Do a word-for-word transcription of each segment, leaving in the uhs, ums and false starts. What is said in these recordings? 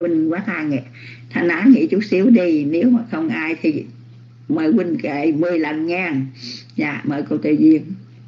Quỳnh quá Hà nghỉ, Thanh Á nghỉ chút xíu đi, nếu mà không ai thì mời Quỳnh kệ mười lần nha. Dạ, mời cô Tự Duyên.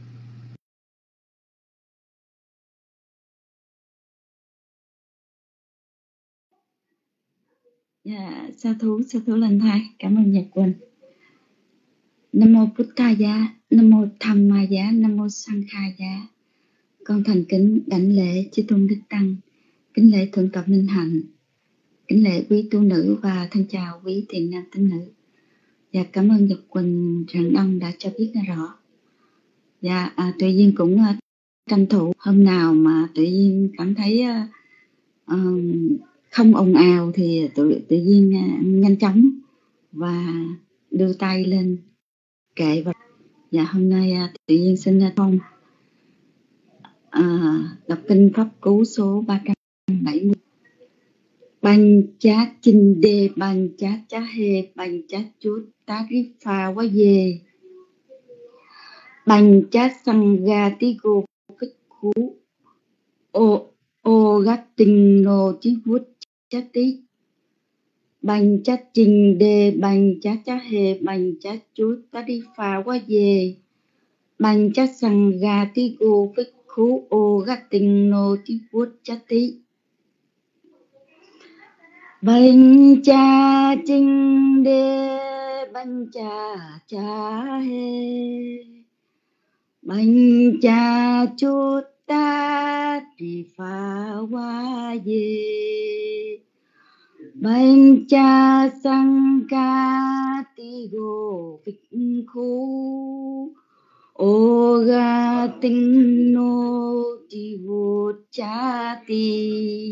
Dạ, sa thú, sa thú lần hai, cảm ơn Nhật Quỳnh. Nam mô Bụt Tha Giá, Nam mô Tham Ma Giá, Nam mô Sang Kha Giá. Con thành kính đảnh lễ chư tôn đức tăng, kính lễ thượng tọa Minh Hạnh, kính lễ quý tu nữ và thân chào quý thiện nam tín nữ. Dạ, cảm ơn Nhật Quỳnh Trần Đông đã cho biết rõ. Dạ, à, Tự Nhiên cũng uh, tranh thủ hôm nào mà Tự Nhiên cảm thấy uh, uh, không ồn ào thì tự, tự nhiên uh, nhanh chóng và đưa tay lên kệ. Và dạ, hôm nay uh, Tự Nhiên xin uh, thông uh, đọc kinh pháp cú số ba trăm bảy mươi. Banh chá chinh đê banh chá chá hê banh chá chút tá rí pha quá dê banh chá sang ga tí gô phích khú ô ô gát tinh nô tí vút chá tí banh chá chinh đê banh chá chá hê banh chá chút tá rí pha quá dê banh chá sang ga tí gô phích khú ô gát tinh nô tí vút chá tí banh cha chinh đê banh cha cha hê banh cha chút ta trì pha hoa dê banh cha sang ca ti gô phích khu ô ga tinh nô ti vô cha ti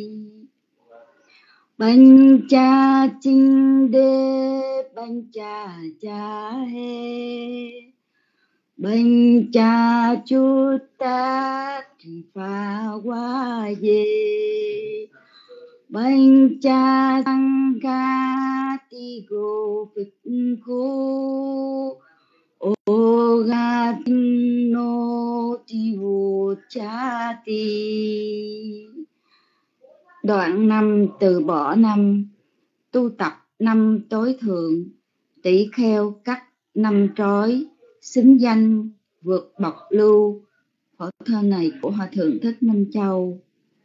banh cha chinh đê banh cha cha hê banh cha chút ta trì pha hoa dê banh cha sang ca ti gô phích khu ô ga tinh nô ti vô cha ti. Đoạn năm từ bỏ năm, tu tập năm tối thượng, tỷ kheo cắt năm trói, xính danh vượt bọc lưu. Phổ thơ này của Hòa Thượng Thích Minh Châu.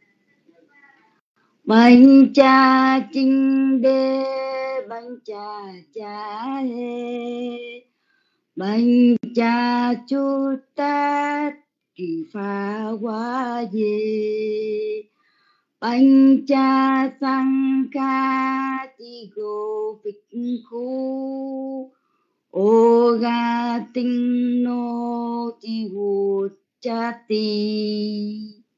Banh cha chinh đê banh cha cha hê banh cha chút ta trì pha hoa dê banh cha sang ca ti gô phích khu ô ga tinh nô ti vô cha ti.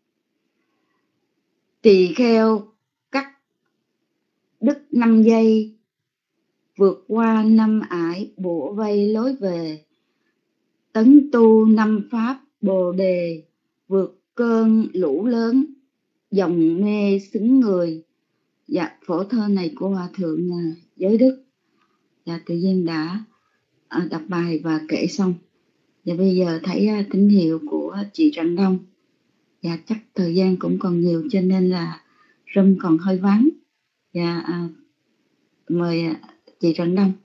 Tỳ kheo cắt đứt năm giây, vượt qua năm ải bủa vây lối về, tấn tu năm pháp bồ đề, vượt cơn lũ lớn, dòng mê xứng người. Dạ, phổ thơ này của Hòa Thượng Giới Đức. Dạ, Tự Nhiên đã à, đọc bài và kể xong. Và bây giờ thấy à, tín hiệu của chị Trần Đông. Dạ, chắc thời gian cũng còn nhiều cho nên là room còn hơi vắng. Dạ, à, mời à, chị Trần Đông.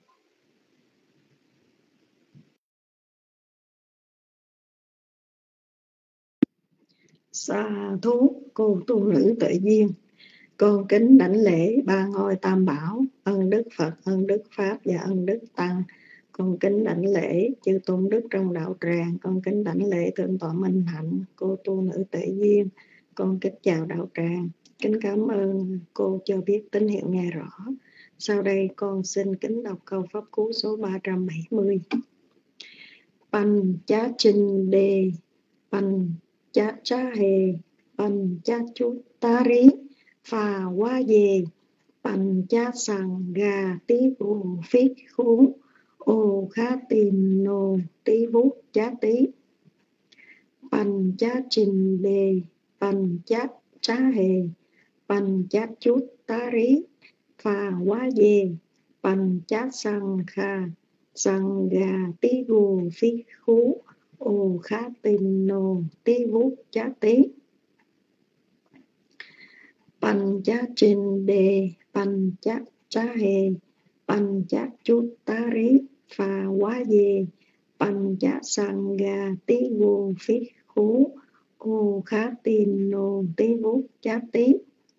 Sa thú cô tu nữ Tự Duyên, con kính đảnh lễ ba ngôi Tam Bảo, ân đức Phật, ân đức Pháp và ân đức Tăng. Con kính đảnh lễ chư tôn đức trong đạo tràng, con kính đảnh lễ thượng tọa Minh Hạnh, cô tu nữ Tự Duyên. Con kính chào đạo tràng, kính cảm ơn cô cho biết tín hiệu nghe rõ. Sau đây con xin kính đọc câu pháp cú số ba trăm bảy mươi. Banh chá chinh đê banh chá chá hê banh chá chút tá rí pha hoa dê banh chá sang ga tí vô phích khú ô khá tin nô tí vút chá tí banh chá chinh đê banh chá chá hê banh chá chút tá rí pha hoa dê banh chá sang kha sang gà tí gù phích khú ô khá tin nô tí vút chá tí banh chá chinh đê Pancha Chahe Pancha Chuttari Pha Quá Dê Pancha Sangha Tí Vô Phí Khú Ô Khá Tin Nô Tí Vút Chá Tí.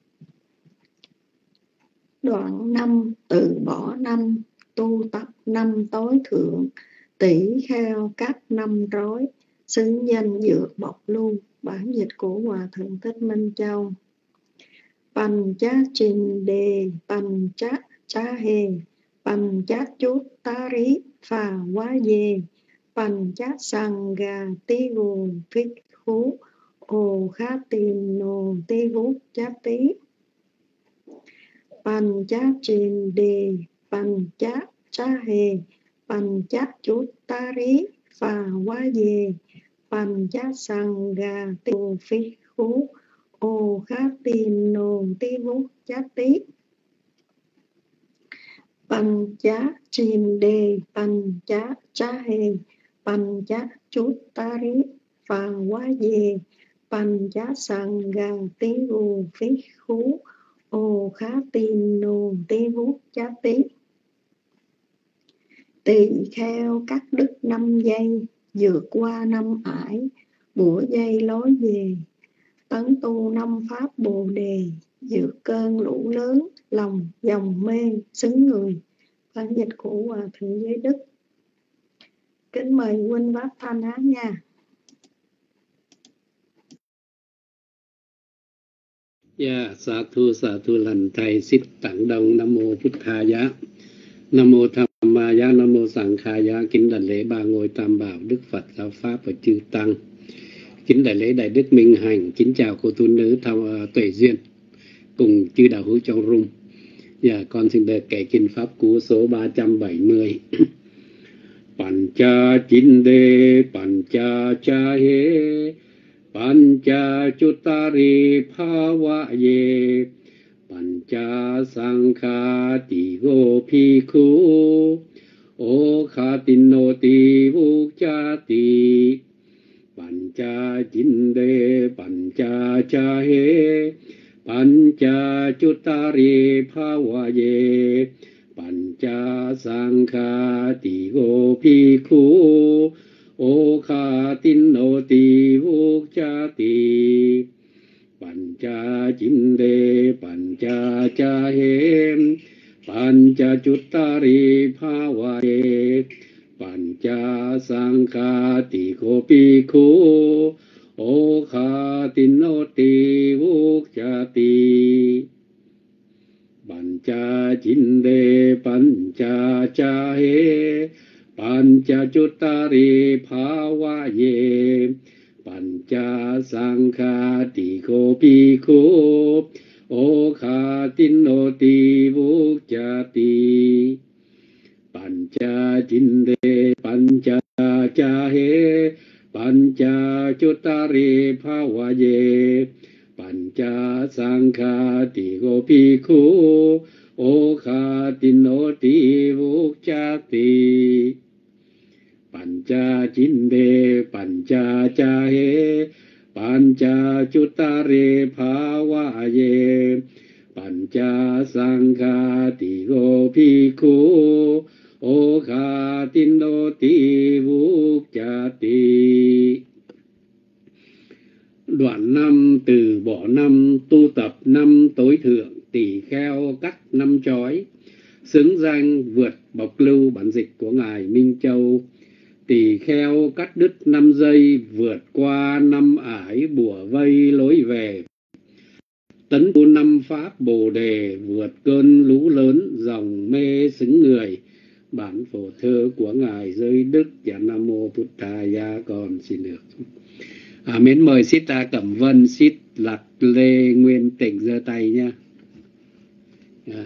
Đoạn năm, từ bỏ năm, tu tập năm tối thượng, tỷ kheo các năm rối, xứng danh dược bọc lưu. Bản dịch của Hòa Thượng Thích Minh Châu. Pancha Trình Đề Pancha Chá Hê Pancha Chút Tá Rí Phà Quá Dê Pancha Sangha Tí Vô Phích Khú Ô Khá Tin Nô Tí Vút Chá Tí. Pancha Trình Đề Pancha Chá Hê Pancha Chút Tá Rí Phà Quá Dê Pancha Sangha Tí Vô Phích Khú Ô Khá Tin Nô Tí Vút Chá Tí. Pancha Trình Đề Pancha Chá Hê Pancha Chút Tá Rí Phà Quá Dê Pancha Sangha Tí Vô Phích Khú Ô Khá Tin Nô Tí Vút Chá Tí. Tỳ kheo các đức năm giây, vượt qua năm ải, bủa dây lối về, tấn tu năm pháp bồ đề, vượt cơn lũ lớn, lòng dòng mê xứng người. Bản dịch của Hòa Thượng Giới Đức. Kính mời huynh Pháp Thanh Hán nha. Yeah, sa thu sa thu lành thầy xích tặng đông. Nam mô Phật Thà Giá, Nam mô Tham Ma Giá, Nam mô Sằng Kha Giá. Kính đại lễ ba ngôi tam bảo Đức Phật, Giáo Pháp và chư tăng. Kính đại lễ Đại Đức Minh Hạnh. Kính chào cô tu nữ Thao uh, Tuệ Duyên cùng chư đạo hữu trong room. Dạ, con xin được kể kinh pháp cú số ba trăm bảy mươi. Pancha Chín Đề Pancha Cha Hê Pancha Chuttari Pha Quá Dê Pancha Sangha Tí Vô Phí Khú Ô Khá Tin Nô Tí Vút Chá Tí. Pancha Chín Đề Pancha Cha Hê Pancha Chuttari Pha Quá Dê Pancha Sangha Tí Vô Phí Khú Ô Khá Tin Nô Tí Vút Chá Tí. Pancha Chín Đề Pancha Cha Hê Pancha Chuttari Pha Quá Dê Pancha Sangha Tí Vô Phí Khú Ô Khá Tin Nô Tí Vút Chá Tí. Pancha Chín Đề Pancha Cha Hê Pancha Chuttari Pha Quá Dê Pancha Sangha Tí Vô Phí Khú Ô Khá Tin Nô Tí Vút Chá Tí. Pancha Chín Đề Pancha Cha Hê Pancha Chuttari Pha Quá Dê Pancha Sangha Tí Vô Phí Khú Ô Khá Tin Nô Tí Vút Chá Tí. Pancha Chín Đề Pancha Cha Hê Pancha Chuttari Pha Quá Dê Pancha Sangha Tí Vô Phí Khú Ô Khá Tin Nô Tí Vút Chá Tí. Đoạn năm, từ bỏ năm, tu tập năm tối thượng, tỷ kheo cắt năm chói, xứng danh vượt bọc lưu. Bản dịch của Ngài Minh Châu. Tỷ kheo cắt đứt năm giây, vượt qua năm ải, bủa vây lối về, tấn tu năm pháp bồ đề, vượt cơn lũ lớn, dòng mê xứng người. Bản phổ thơ của Ngài Giới Đức. Và Nam Mô Phật Thà Gia. Con xin được à, mến mời Sít Ta Cẩm Vân, Sít Lạc Lê Nguyên Tỉnh giơ tay nha. À.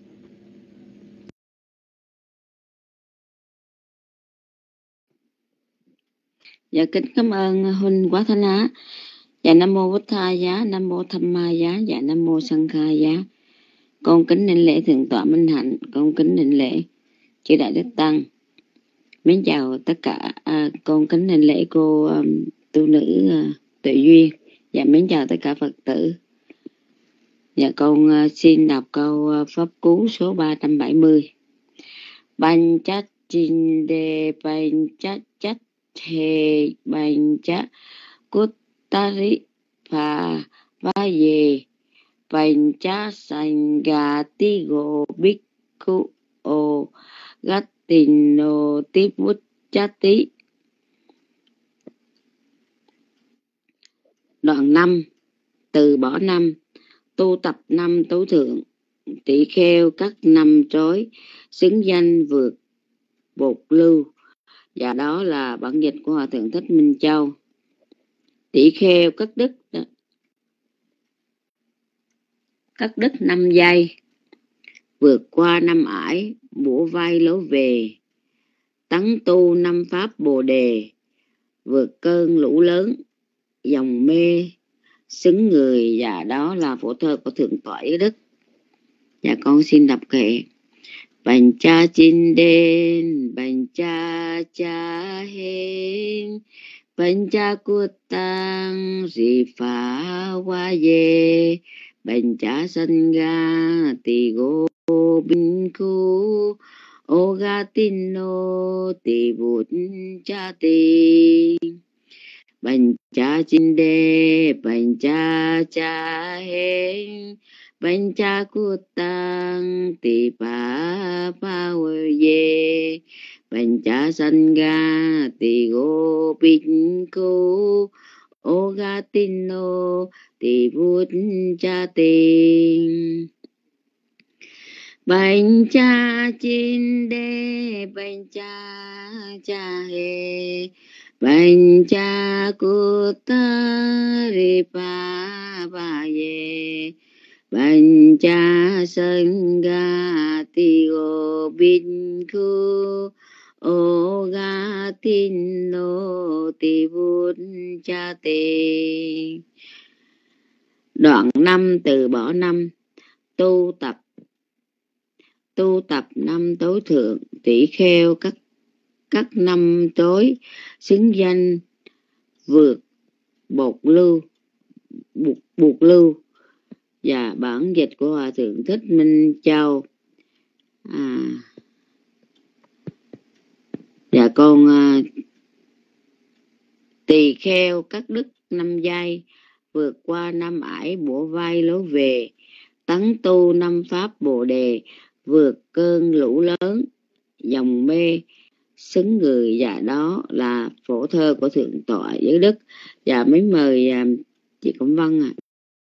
Dạ kính cảm ơn huynh Quá Thanh Á. Dạ Nam Mô Bụt Tha Giá, Nam Mô Tham Ma Giá, dạ Nam Mô Sằng Kha Giá. Con kính đảnh lễ Thượng tọa Minh Hạnh, con kính đảnh lễ chư Đại Đức Tăng. Mến chào tất cả, à, con kính đảnh lễ cô um, tu nữ uh, Tuệ Duyên. Dạ mến chào tất cả Phật tử. Dạ con uh, xin đọc câu uh, pháp cú số ba trăm bảy mươi. Ban chát chinh đề ban chát chát thề ban chát cút ta rí phà va về ban chát sanh gà tí gồ bích cụ ô gát tình nô tí bút chát tí. Đoạn năm. Từ bỏ năm, tu tập năm tối thượng, tỷ kheo các năm trói, xứng danh vượt bột lưu. Và đó là bản dịch của Hòa Thượng Thích Minh Châu. Tỷ kheo các đức, các đức năm giây, vượt qua năm ải, bủa vai lối về, tấn tu năm pháp bồ đề, vượt cơn lũ lớn, dòng mê, xứng người. Và đó là phổ thơ của Thượng tọa Giới Đức. Và con xin đọc kệ. Bành cha chinh đen, bành cha cha hên, bành cha của tăng, rì phá hoa dê, bành cha sanh ga, tì gô bình khu, ô ga tin nô, tì bụt cha tì. Bành cha chinh đê, bành cha cha hên, bành cha của tăng tỳ pa pa ye, bành cha sanh ga tỳ gô binh cô, ô ga tin nô tỳ bút cha tỳ. Bành cha chinh đê, bành cha cha hê, bành cha của ta ri pa pa ye, bành cha sanh ga ti go bin khu, ô ga tin nô ti bút cha tê. Đoạn năm. Từ bỏ năm, tu tập tu tập năm tối thượng, tỷ kheo các các năm tối, xứng danh vượt bột lưu bột, bột lưu. Và bản dịch của Hòa Thượng Thích Minh Châu. À, và con à, tỳ kheo các đức năm giai, vượt qua năm ải, bủa vai lối về, tấn tu năm pháp bồ đề, vượt cơn lũ lớn, dòng mê, xứng người. Và đó là phổ thơ của Thượng tọa Giới Đức. Và mấy mời à, chị Cẩm Vân ạ. À.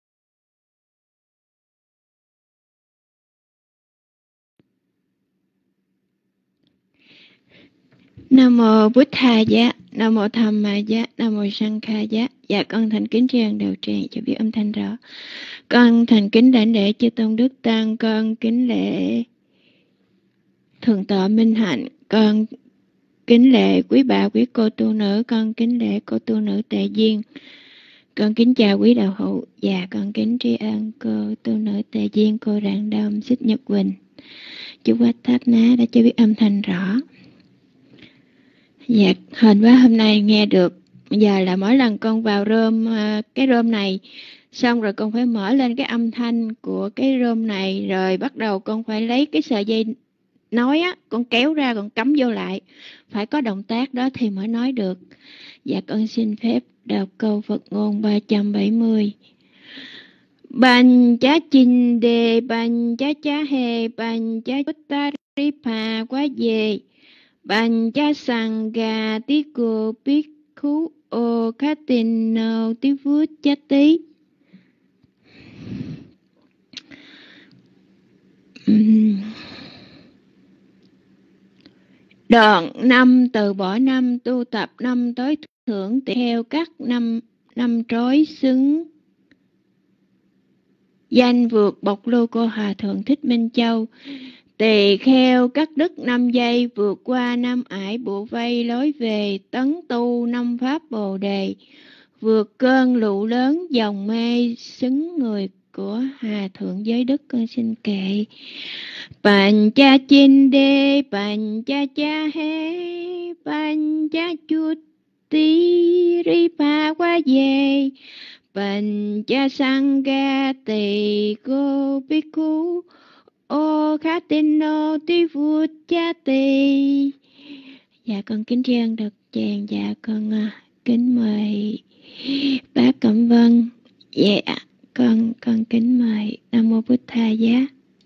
Nam mô Bụt Thà Giá, Nam mô Tham Ma Giá, Nam mô Sang Kha Giá. Dạ con thành kính tri ân đạo tràng cho biết âm thanh rõ. Con thành kính đảnh lễ chư tôn đức tăng, con kính lễ Thượng tọa Minh Hạnh, con kính lễ quý bà quý cô tu nữ, con kính lễ cô tu nữ Tệ Duyên. Con kính chào quý đạo hữu. Dạ con kính tri ân cô tu nữ Tệ Duyên, cô Rạng Đông, Xích Nhật Quỳnh. Chú Quách Tháp Ná đã cho biết âm thanh rõ. Dạ, hên quá hôm nay nghe được. Giờ là mỗi lần con vào room, cái room này, xong rồi con phải mở lên cái âm thanh của cái room này, rồi bắt đầu con phải lấy cái sợi dây nói á, con kéo ra, con cắm vô lại. Phải có động tác đó thì mới nói được. Dạ con xin phép đọc câu Phật ngôn ba trăm bảy mươi. Bành chá chinh đề, bành chá chá hê, bành chá ta ri pa quá về, bành chá sang gà tí cô biết khú ô khá tình nâu tí vút chá tí. Đoạn năm. Từ bỏ năm, tu tập năm tối thượng, theo các năm năm trói, xứng danh vượt bộc lưu của Hòa Thượng Thích Minh Châu. Tỳ kheo các đức năm giây, vượt qua năm ải, bộ vây lối về, tấn tu năm pháp bồ đề, vượt cơn lũ lớn, dòng mê, xứng người của Hòa Thượng Giới Đức. Con xin kệ. Bành cha chinh đê, bành cha cha hê, bành cha chút tí ri pa qua về, Bần cha sang ga tỳ cô bhikkhu ô khá tinh nô tí vút cha tỳ. Dạ con kính tri ân Đức Tràng. Dạ con uh, kính mời bác Cẩm Vân. Dạ con con kính mời. Nam mô Bụt Tha Giá.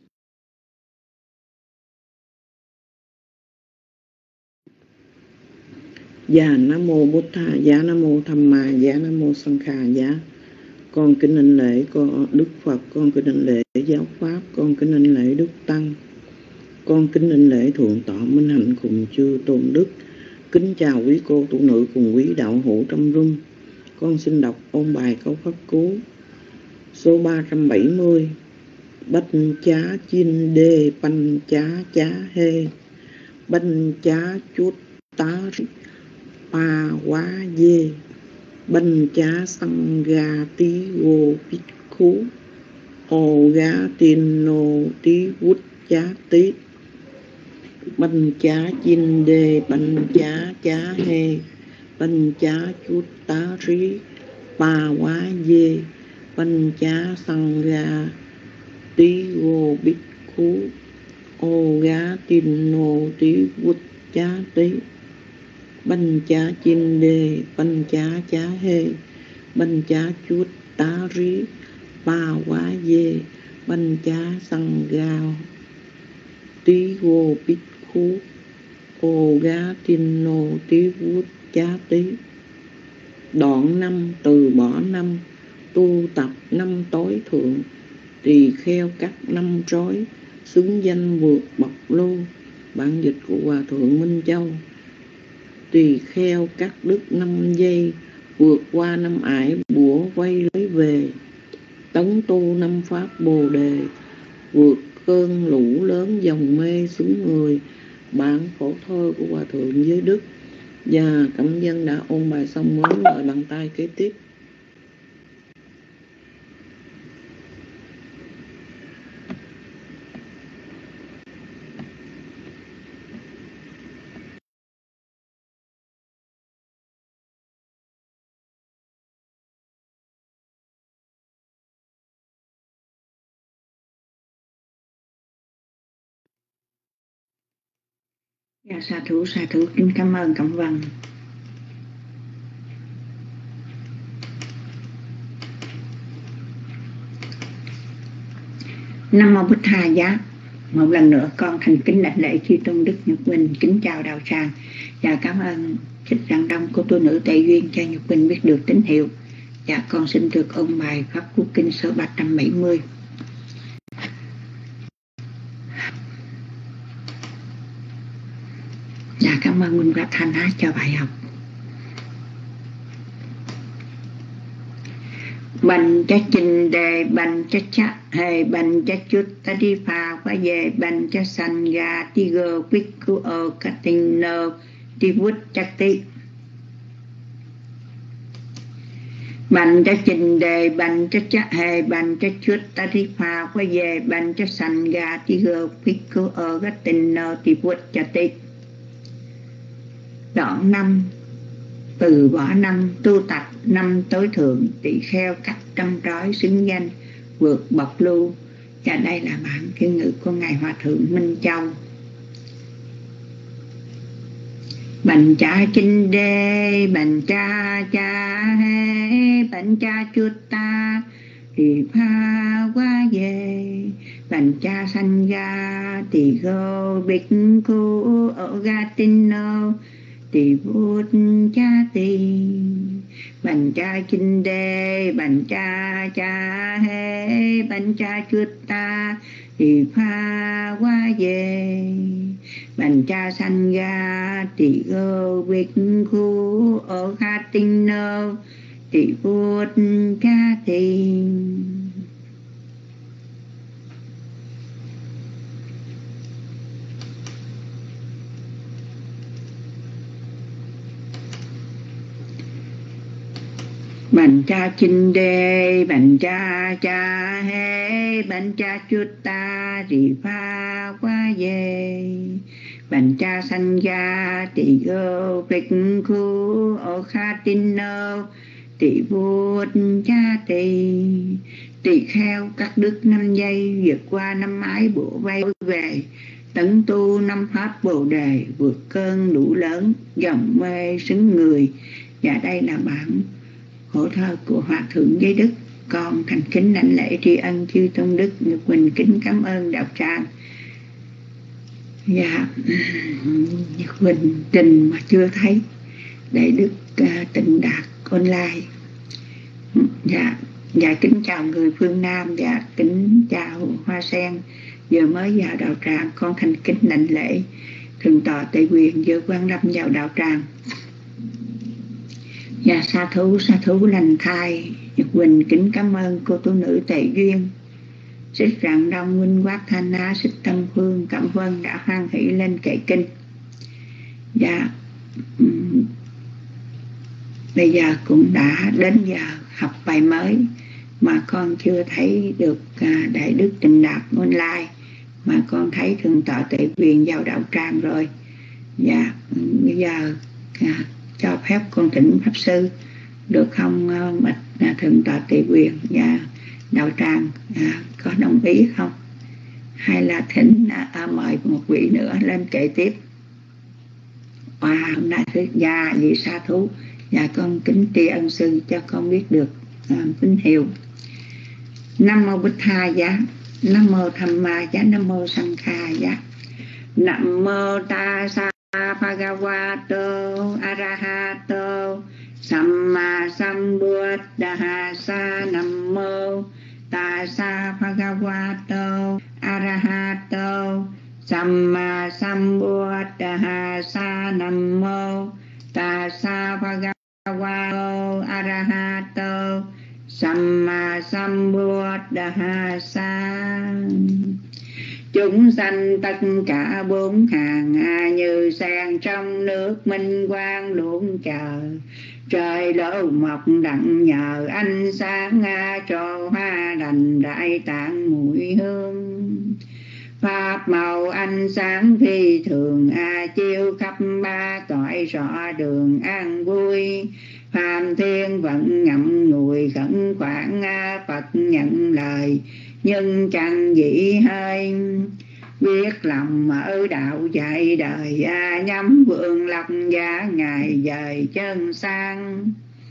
Dạ Nam mô Bụt Tha Giá, Nam mô Tham Ma Giá, Nam mô Sang Kha Giá. Con kính đảnh lễ con Đức Phật, con kính đảnh lễ giáo pháp, con kính đảnh lễ Đức Tăng, con kính đảnh lễ thượng tọa minh hạnh cùng chư tôn đức. Kính chào quý cô tu nữ cùng quý đạo hữu trong room. Con xin đọc ôn bài câu pháp cú số ba trăm bảy mươi. Bách chá chinh đê banh chá chá hê, banh chá chút tá pa quá dê, banh chá sang ga tí gô bít khú, ô gá tin nô tí vút chá tí, banh chá chinh đê banh chá chá hê, banh chá chút tá rí pa quá dê, banh chá sang ga tí gô bít khú, ô gá tin nô tí vút chá tí, banh chá chinh đê banh chá chá hê, banh chá chút tá rí pa quá dê, banh chá sang ga tí gô bít khú, ô gá tin nô tí vút chá tí. Đoạn năm từ bỏ năm, tu tập năm tối thượng, tỳ kheo các năm trói, xứng danh vượt bậc lô. Bản dịch của Hòa Thượng Minh Châu. Tỳ kheo các đức năm giây, vượt qua năm ải bủa vây lấy về, tấn tu năm pháp bồ đề, vượt cơn lũ lớn dòng mê xuống người. Bản phổ thơ của Hòa Thượng Giới Đức. Và cảm dân đã ôn bài xong, mới mời bàn tay kế tiếp. Dạ, sa thú sa thú kính cảm ơn Cẩm Vân. Nam mô Bụt Tha Giá. Một lần nữa con thành kính đảnh lễ chư tôn đức Nhật Huynh, kính chào đạo tràng và cảm ơn Thích Rạng Đông của tu nữ Tây Duyên cho Nhật Huynh biết được tín hiệu. Dạ con xin được ôn bài pháp cú kinh số ba trăm bảy mươi. Dạ cảm ơn Minh Pháp Thanh Á cho bài học. Bành cha chinh đề bành cha cha hề bành cha chút ta đi phà qua về bành cha sanh ga ti gơ quyết cu ơ cát tinh nơ ti vút chắc tí. Bành cha chinh đề bành cha cha hề bành cha chút ta đi phà qua về bành cha sanh ga ti gơ quyết cu ơ cát tinh nơ ti vút chắc tí. Đoạn năm từ bỏ năm, tu tập năm tối thượng, tỳ kheo cắt trăm trói, xứng danh vượt bậc lưu. Và đây là bản kinh ngữ của Ngài Hòa Thượng Minh Châu. Bành cha chinh đê bành cha cha hê bành cha chút ta thì pha qua về bành cha sanh ga tỳ gô bích khu ở ga tinh nô tỳ vút cha tỳ. Bành cha chinh đê bành cha cha hê bành cha chút ta thì pha qua về bành cha sanh ga tỳ gô bích khu ở ga tinh nô tỳ vút cha tỳ. Bành cha chinh đê bành cha cha hê bành cha chút ta thì pha qua về bành cha sanh ga tỳ gô bích khu ở kha tinh nô tỳ vô cha tỳ tỳ kheo các đức năm giây vượt qua năm ái bộ vay về tấn tu năm pháp bồ đề vượt cơn lũ lớn dòng mê xứng người. Và đây là bản hổ thơ của Hòa Thượng Giới Đức. Con thành kính lãnh lễ tri ân chư tôn đức, Nhật Quỳnh kính cảm ơn đạo tràng. Dạ, Nhật Quỳnh trình mà chưa thấy Đại Đức uh, Tịnh Đạt online. Dạ, dạ kính chào người phương Nam và kính chào Hoa Sen. Vừa mới vào đạo tràng, con thành kính lãnh lễ Thượng tọa Tây Quyền vừa quan lâm vào đạo tràng. Dạ sa thú sa thú lành thai. Nhật Quỳnh kính cảm ơn cô tu nữ Tề Duyên, Xích Rạng Đông, Minh Quát Thanh Á, Xích Tâm Phương, Cẩm Vân đã hoan hỷ lên kệ kinh. Dạ bây giờ cũng đã đến giờ học bài mới mà con chưa thấy được Đại Đức Tịnh Đạt online, mà con thấy Thượng tọa Tề Quyền vào đạo tràng rồi. Dạ bây giờ à, cho phép con thỉnh pháp sư được không, bạch à, Thượng tọa Tề Quyền và đạo tràng à, có đồng ý không, hay là thỉnh à, à, mời một vị nữa lên kể tiếp. Wow, hôm nay thứ gia vị sa thú và con kính tri ân sư cho con biết được à, tín hiệu. Nam mô Bích Tha Giá, Nam mô Tham Ma Giá, Nam mô Sang Kha Giá, Nam mô Ta Sa Bhagavato Arahato Samma Sambuddhassa. Nam mô Ta Sa Bhagavato Arahato Samma Sambuddhassa. Nam mô Ta Sa Bhagavato Arahato Samma Sambuddhassa. Chúng sanh tất cả bốn hàng như sen trong nước minh quang luôn chờ. Trời lỗ mọc đặng nhờ ánh sáng cho hoa đành đại tạng mùi hương. Pháp màu ánh sáng phi thường a chiếu khắp ba cõi rõ đường an vui. Phàm thiên vẫn ngậm ngùi khẩn khoản Phật nhận lời nhưng chẳng dĩ hơi. Biết lòng mở đạo dạy đời nhắm vượng lọc giá ngài dời chân sang.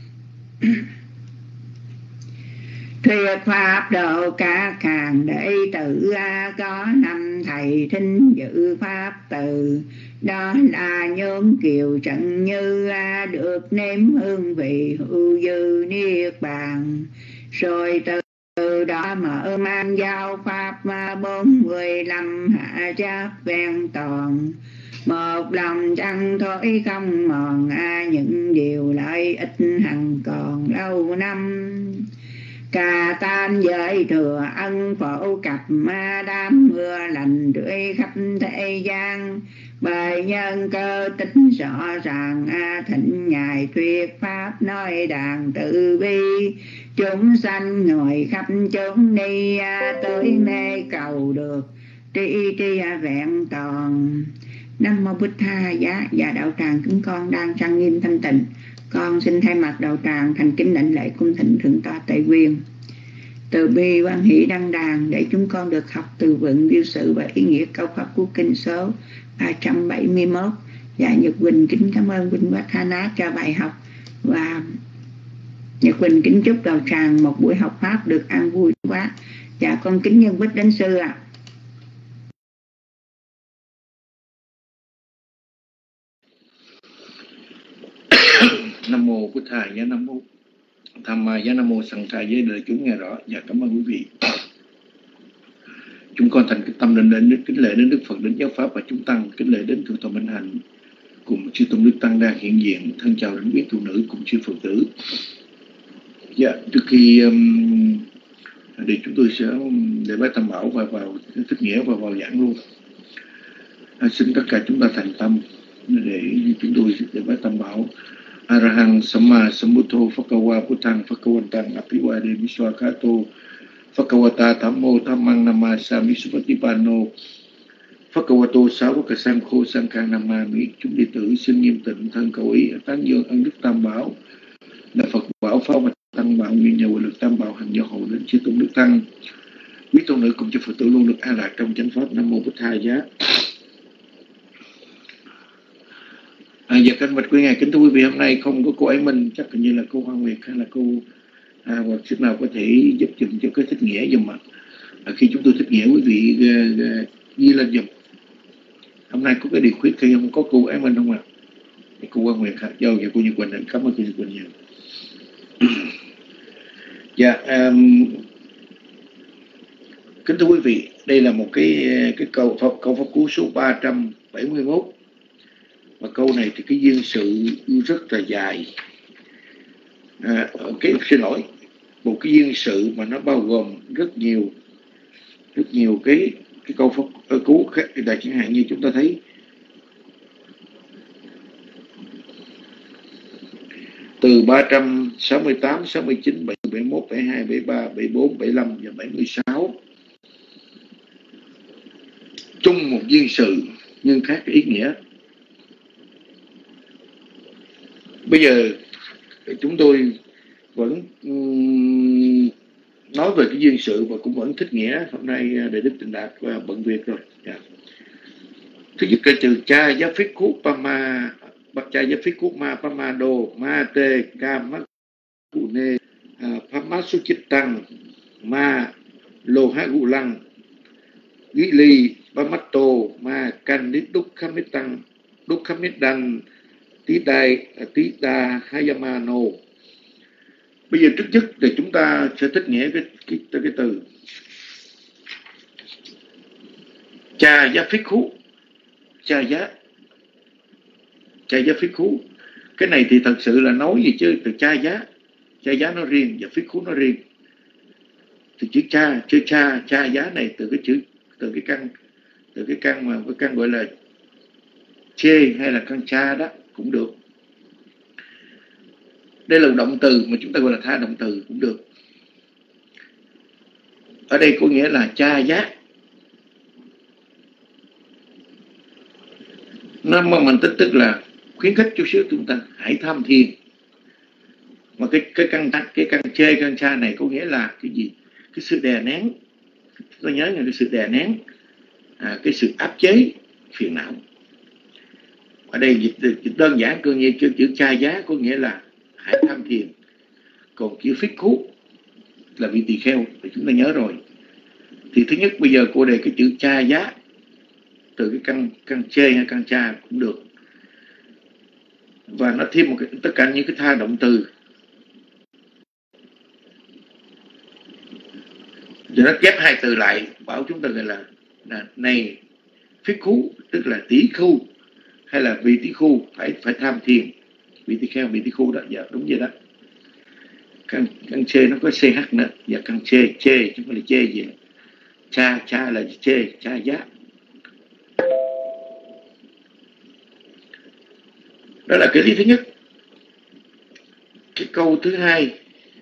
Thuyết pháp độ cả hàng đệ tử có năm thầy thính dự pháp từ. Đó là nhóm kiều trận như được nếm hương vị hữu dư niết bàn. Rồi từ từ đó mở mang giao pháp bốn mươi lăm hạ chấp ven toàn. Một lòng chẳng thối không mòn những điều lợi ích hằng còn lâu năm. Cả tam giới thừa ân phổ cập đám mưa lành rưỡi khắp thế gian. Bởi nhân cơ tính rõ ràng thịnh ngài thuyết pháp nói đàn từ bi. Chúng sanh ngồi khắp chốn đi tới mê cầu được tri tri vẹn toàn. Nam mô Bích Tha Giá. Và đạo tràng chúng con đang trang nghiêm thanh tịnh. Con xin thay mặt đạo tràng thành kính lãnh lễ cung thỉnh Thượng tọa Tề Quyền từ bi quan hỷ đăng đàn để chúng con được học từ vựng viêu sự và ý nghĩa câu pháp của kinh số ba trăm bảy mươi mốt. Và Nhật Quỳnh kính cảm ơn Vinh Quát Tha Ná cho bài học, và Nhật Quỳnh kính chúc đạo tràng một buổi học pháp được an vui quá. Và con kính nhân bích đến sư ạ. À. Nam mô Bích Tha Giá, Nam mô Tham Ma Giá, Nam mô Sang Kha Giá. Đời chúng nghe rõ và cảm ơn quý vị. Chúng con thành cái tâm đến đến kính lễ đến Đức Phật, đến giáo pháp và chúng tăng, kính lễ đến thượng tọa Minh Hạnh cùng chư tôn đức tăng đang hiện diện, thân chào đến quý phụ nữ cùng chư Phật tử. Dạ, trước khi um, thì chúng tôi sẽ để bái tam bảo và vào thích nghĩa và vào giảng luôn. À, xin tất cả chúng ta thành tâm để chúng tôi để bái tam bảo. Arahang Samma Sambuddho Phakawa Puttang Phakawantang Apivade Vishwakato Phakawata Thammo Thammang Namasami Supatipano Phakawato Sávaka Sangkho Sangkhang Namami. Chúng đệ tử xin nghiêm tịnh thân cầu ý tán dương ân đức tam bảo là Phật bảo pháp và tăng bảo nguyện nhờ lực tam bảo hằng gia hộ đến chư tôn đức tăng, quý tôn nữ cùng chư Phật tử luôn được an lạc trong chánh pháp. Nam mô Bụt Thầy giá. À, dạ kính bạch quý ngài, kính thưa quý vị, hôm nay không có cô ấy Minh, chắc hình như là cô Hoa Nguyệt hay là cô à, hoặc sức nào có thể giúp dùm cho cái thích nghĩa dùm ạ. À, khi chúng tôi thích nghĩa quý vị uh, ghi lên dùm. Hôm nay có cái điều khuyết khi không có cô ấy Minh không ạ? À? Cô Hoa Nguyệt hả? Do dạ, cô Như Quỳnh, cảm ơn cô Như Quỳnh nhiều. Dạ, um, kính thưa quý vị, đây là một cái cái câu pháp, câu pháp cú số ba trăm bảy mươi mốt. Và câu này thì cái duyên sự rất là dài. À, cái xin lỗi, một cái duyên sự mà nó bao gồm rất nhiều rất nhiều cái cái câu pháp cú khác. Là chẳng hạn như chúng ta thấy từ ba trăm sáu mươi tám, sáu mươi chín, bảy mươi mốt, bảy mươi hai, bảy mươi ba, bảy mươi bốn, bảy mươi lăm và bảy mươi sáu chung một duyên sự nhưng khác cái ý nghĩa. Bây giờ chúng tôi vẫn um, nói về cái duyên sự và cũng vẫn thích nghĩa. Hôm nay Đại Đức Tịnh Đạt và bận việc rồi. Yeah. Thứ nhất cái từ cha giá phích khúc pama, cha giá phích khúc ma pama đô ma tê ca mắc cụ nê pama su chít tăng ma lô ha gu lăng ghi ly pamato ma can nít đúc khám nít tăng đúc khám nít đăng tí đai tí đa hayamano. Bây giờ trước nhất thì chúng ta sẽ thích nghĩa cái cái cái, cái từ cha giá phích khú. Cha giá cha giá phích khú, cái này thì thật sự là nói gì chứ từ cha giá cha giá nó riêng và phích khú nó riêng. Thì chữ cha chữ cha cha giá này từ cái chữ từ cái căn từ cái căn mà cái căn gọi là chê hay là căn cha đó cũng được. Đây là động từ mà chúng ta gọi là tha động từ cũng được. Ở đây có nghĩa là cha giá. Nó mà mình tức tức là khuyến khích chút xíu chúng ta hãy tham thiền. Mà cái cái căn cái căn chê căn cha này có nghĩa là cái gì? Cái sự đè nén. Tôi nhớ là cái sự đè nén, à, cái sự áp chế phiền não. Ở đây dịch, dịch đơn giản cơ như chữ, chữ cha giá có nghĩa là hãy tham thiền. Còn chữ phích khú là vị tỳ kheo thì chúng ta nhớ rồi. Thì thứ nhất bây giờ cô đề cái chữ cha giá từ cái căn căn chê hay căn cha cũng được. Và nó thêm một cái, tất cả những cái tha động từ. Rồi nó ghép hai từ lại bảo chúng ta gọi là, là này phích khú tức là tỷ khu hay là vị tỷ khu phải phải tham thiền. Vị tỷ kheo vị tỷ khu đó, dạ đúng vậy đó. Căn căn chê nó có ch nữa, dạ căn chê chê chứ không phải là chê gì. Cha cha là chê cha giá. Đó là cái lý thứ nhất. Cái câu thứ hai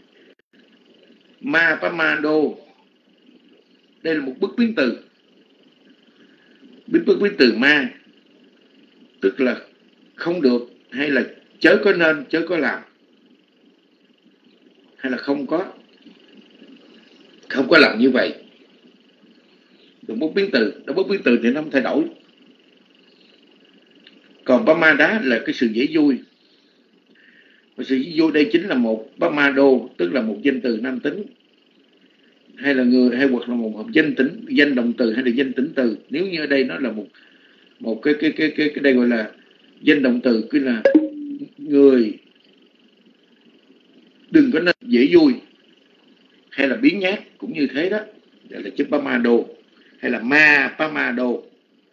ma pa ma đô, đây là một bức biến từ. Biến bức biến từ ma tức là không được hay là chớ có nên chớ có làm hay là không có không có làm như vậy. Được bức biến từ, đó bức biến từ thì nó không thay đổi. Còn pa ma đá là cái sự dễ vui. Và sự dễ vui đây chính là một pa ma đô tức là một danh từ nam tính hay là người hay hoặc là một hợp danh tính danh động từ hay là danh tính từ. Nếu như ở đây nó là một một cái cái cái cái cái đây gọi là danh động từ, cứ là người đừng có nên dễ vui hay là biến nhát cũng như thế đó, gọi là chữ pa ma đô hay là ma pa ma đô.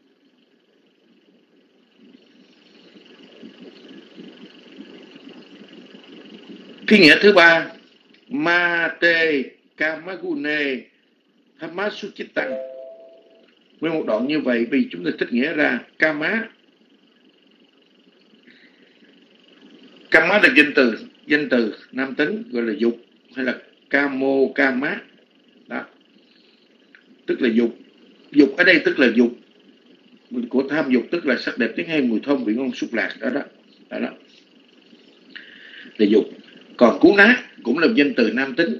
Cái nghĩa thứ ba ma te kamagune hamasuchitang. Với một đoạn như vậy vì chúng ta thích nghĩa ra kama. Kama là danh từ danh từ nam tính gọi là dục hay là kamo kama đó, tức là dục. Dục ở đây tức là dục của tham dục, tức là sắc đẹp tiếng hay mùi thơm vị ngon xúc lạc đó đó, đó, đó. Là dục. Còn cú nát cũng là danh từ nam tính.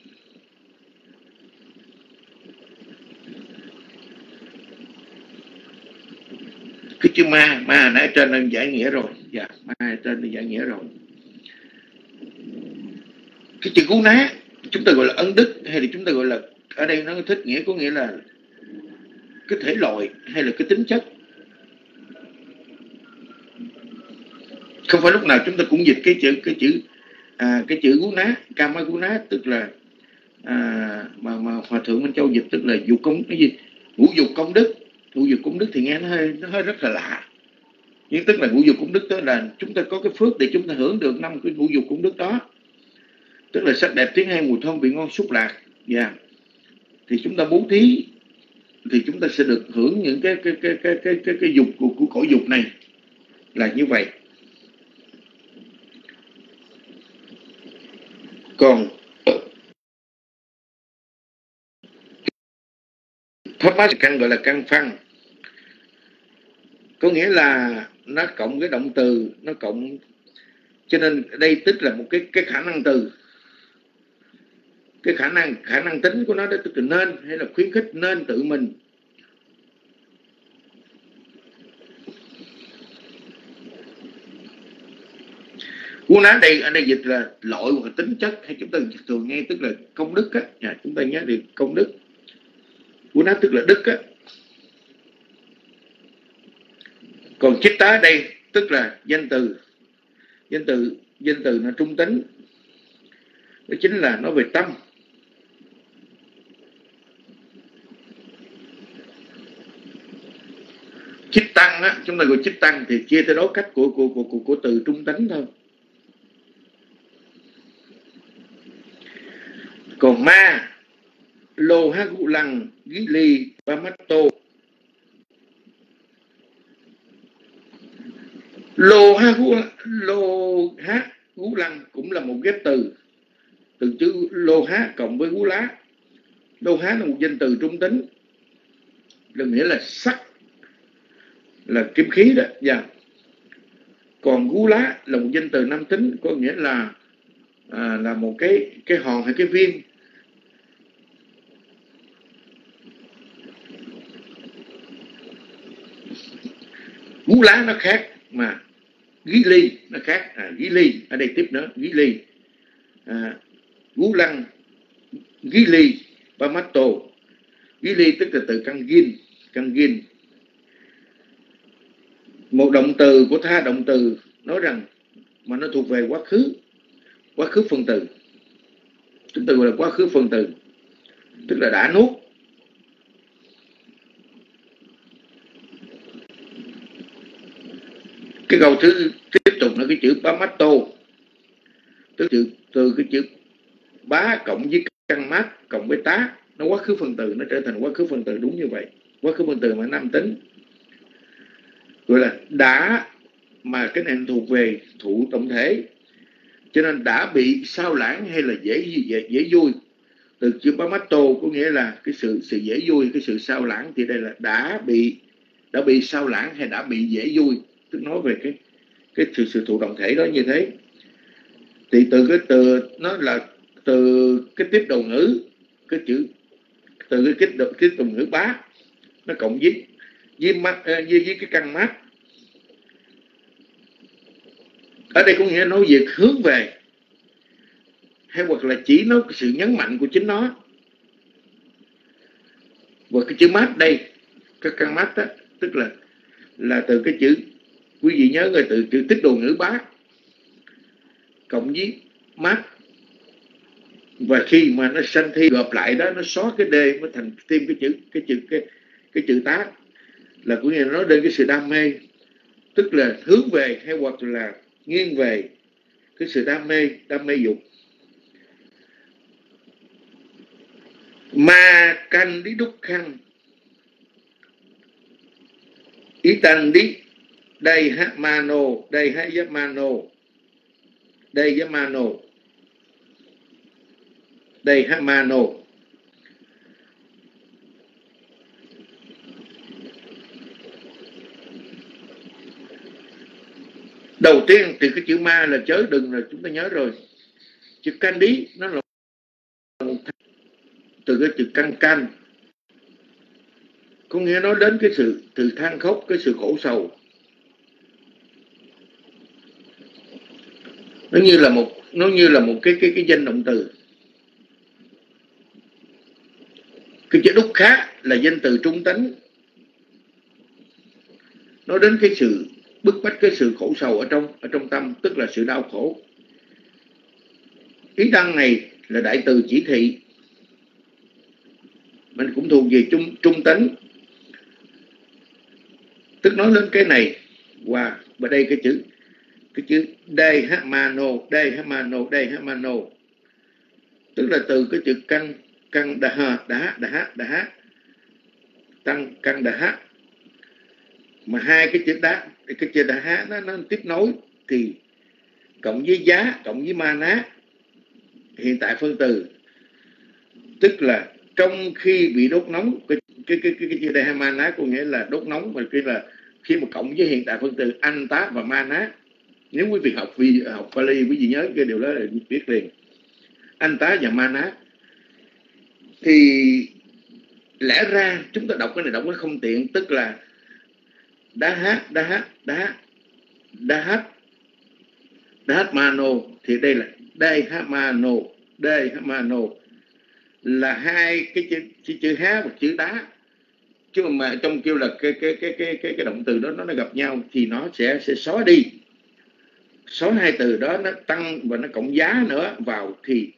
Cái chữ ma, ma nãy trên đang giải nghĩa rồi. Dạ, ma trên đang giải nghĩa rồi. Cái chữ cú nát chúng ta gọi là ân đức, hay là chúng ta gọi là, ở đây nó thích nghĩa có nghĩa là cái thể loại hay là cái tính chất. Không phải lúc nào chúng ta cũng dịch cái chữ cái chữ à, cái chữ cú nát, kama cú nát, tức là à, mà mà Hòa thượng Minh Châu dịch tức là dục công, cái gì ngũ dục công đức. Ngũ dục công đức thì nghe nó hơi nó hơi rất là lạ, nhưng tức là ngũ dục công đức đó là chúng ta có cái phước để chúng ta hưởng được năm cái ngũ dục công đức đó, tức là sắc đẹp tiếng hay mùi thơm vị ngon xúc lạc. Dạ, yeah. Thì chúng ta bố thí thì chúng ta sẽ được hưởng những cái cái cái cái cái cái, cái dục của, của cõi dục này, là như vậy. Còn pháp mát căn gọi là căn phăng, có nghĩa là nó cộng cái động từ, nó cộng, cho nên đây tức là một cái cái khả năng từ, cái khả năng khả năng tính của nó đó, tức là nên hay là khuyến khích nên tự mình. Cú ná đây ở đây dịch là loại hoặc tính chất, hay chúng ta thường nghe tức là công đức á, à, chúng ta nhớ được công đức. Cú ná tức là đức á. Còn chích tá đây tức là danh từ, danh từ danh từ nó trung tính, đó chính là nói về tâm. Chích tăng á, chúng ta gọi chích tăng thì chia theo đối cách của của của của, của từ trung tính thôi. Còn ma lô ha gu lăng ghi ly ba mắt tô, lô ha gu lô hát gu lăng cũng là một ghép từ, từ chữ lô hát cộng với gú lá. Lô hát là một danh từ trung tính, là nghĩa là sắc, là kim khí đó. Dạ. Còn gú lá là một danh từ nam tính, có nghĩa là à, là một cái cái hòn hay cái viên. Gú lá nó khác mà ghi ly nó khác. À, ghi ly ở đây tiếp nữa, ghi ly, à, gú lăng, ghi ly, ba mắt tô. Ghi ly tức là từ căn gin, căn gin. Một động từ của tha động từ nói rằng mà nó thuộc về quá khứ, quá khứ phân từ, chúng ta gọi là quá khứ phân từ, tức là đã nuốt. Cái câu thứ tiếp tục là cái chữ bamato, tức từ từ cái chữ bá cộng với căn mát cộng với tá, nó quá khứ phân từ, nó trở thành quá khứ phân từ, đúng như vậy. Quá khứ phân từ mà nam tính, gọi là đã, mà cái này thuộc về thụ tổng thể, cho nên đã bị sao lãng hay là dễ dễ, dễ vui. Từ chữ bamato có nghĩa là cái sự sự dễ vui, cái sự sao lãng, thì đây là đã bị đã bị sao lãng hay đã bị dễ vui, tức nói về cái cái sự sự thụ động thể đó như thế. Thì từ cái từ nó là từ cái tiếp đầu ngữ, cái chữ từ cái tiếp đầu, tiếp đầu ngữ bá nó cộng với với mắt với, với cái căn mát. Ở đây có nghĩa nói việc hướng về, hay hoặc là chỉ nói sự nhấn mạnh của chính nó. Và cái chữ mát đây, cái căn mát đó, tức là là từ cái chữ, quý vị nhớ rồi, từ chữ tích đồ ngữ bá cộng với mát, và khi mà nó sanh thi gộp lại đó, nó xóa cái d mới thành thêm cái chữ cái chữ cái cái chữ tá, là cũng như nói đến cái sự đam mê, tức là hướng về hay hoặc là nghiêng về cái sự đam mê, đam mê dục. Ma canh đi đúc khăn ý tăng đi đây ha mano, đây ha giáp mano, đây giáp mano, đây ha mano. Đầu tiên thì cái chữ ma là chớ đừng, là chúng ta nhớ rồi. Chữ Kandi nó là một từ cái chữ căn can, có nghĩa nói đến cái sự từ than khóc, cái sự khổ sầu. Nó như là một nó như là một cái cái cái danh động từ. Cái chữ đúc khá là danh từ trung tính, nói đến cái sự bức bách, cái sự khổ sầu ở trong ở trong tâm, tức là sự đau khổ. Ý đăng này là đại từ chỉ thị, mình cũng thuộc về trung trung tính, tức nói lên cái này. Và wow, đây cái chữ cái chữ đây hamano, đây hamano, đây hamano, tức là từ cái chữ căn căn đá đá đá đá tăng căn đá, mà hai cái chữ đá, cái chữ đá nó nó tiếp nối, thì cộng với giá, cộng với ma ná, hiện tại phân từ, tức là trong khi bị đốt nóng, cái cái cái cái, cái chữ đây ma ná có nghĩa là đốt nóng, mà kia là khi mà cộng với hiện tại phân từ anh tá và ma ná. Nếu quý vị học vì học Pali, quý vị nhớ cái điều đó là biết liền, anh tá và ma ná. Thì lẽ ra chúng ta đọc cái này đọc nó không tiện, tức là đá hát đá hát đá đá hát đá hát mano, thì đây là đây hát mano, đây hát mano là hai cái chữ chữ, chữ há và chữ đá, chứ mà trong kêu là cái cái cái cái cái cái động từ đó nó gặp nhau thì nó sẽ sẽ xóa đi, xóa hai từ đó, nó tăng và nó cộng giá nữa vào, thì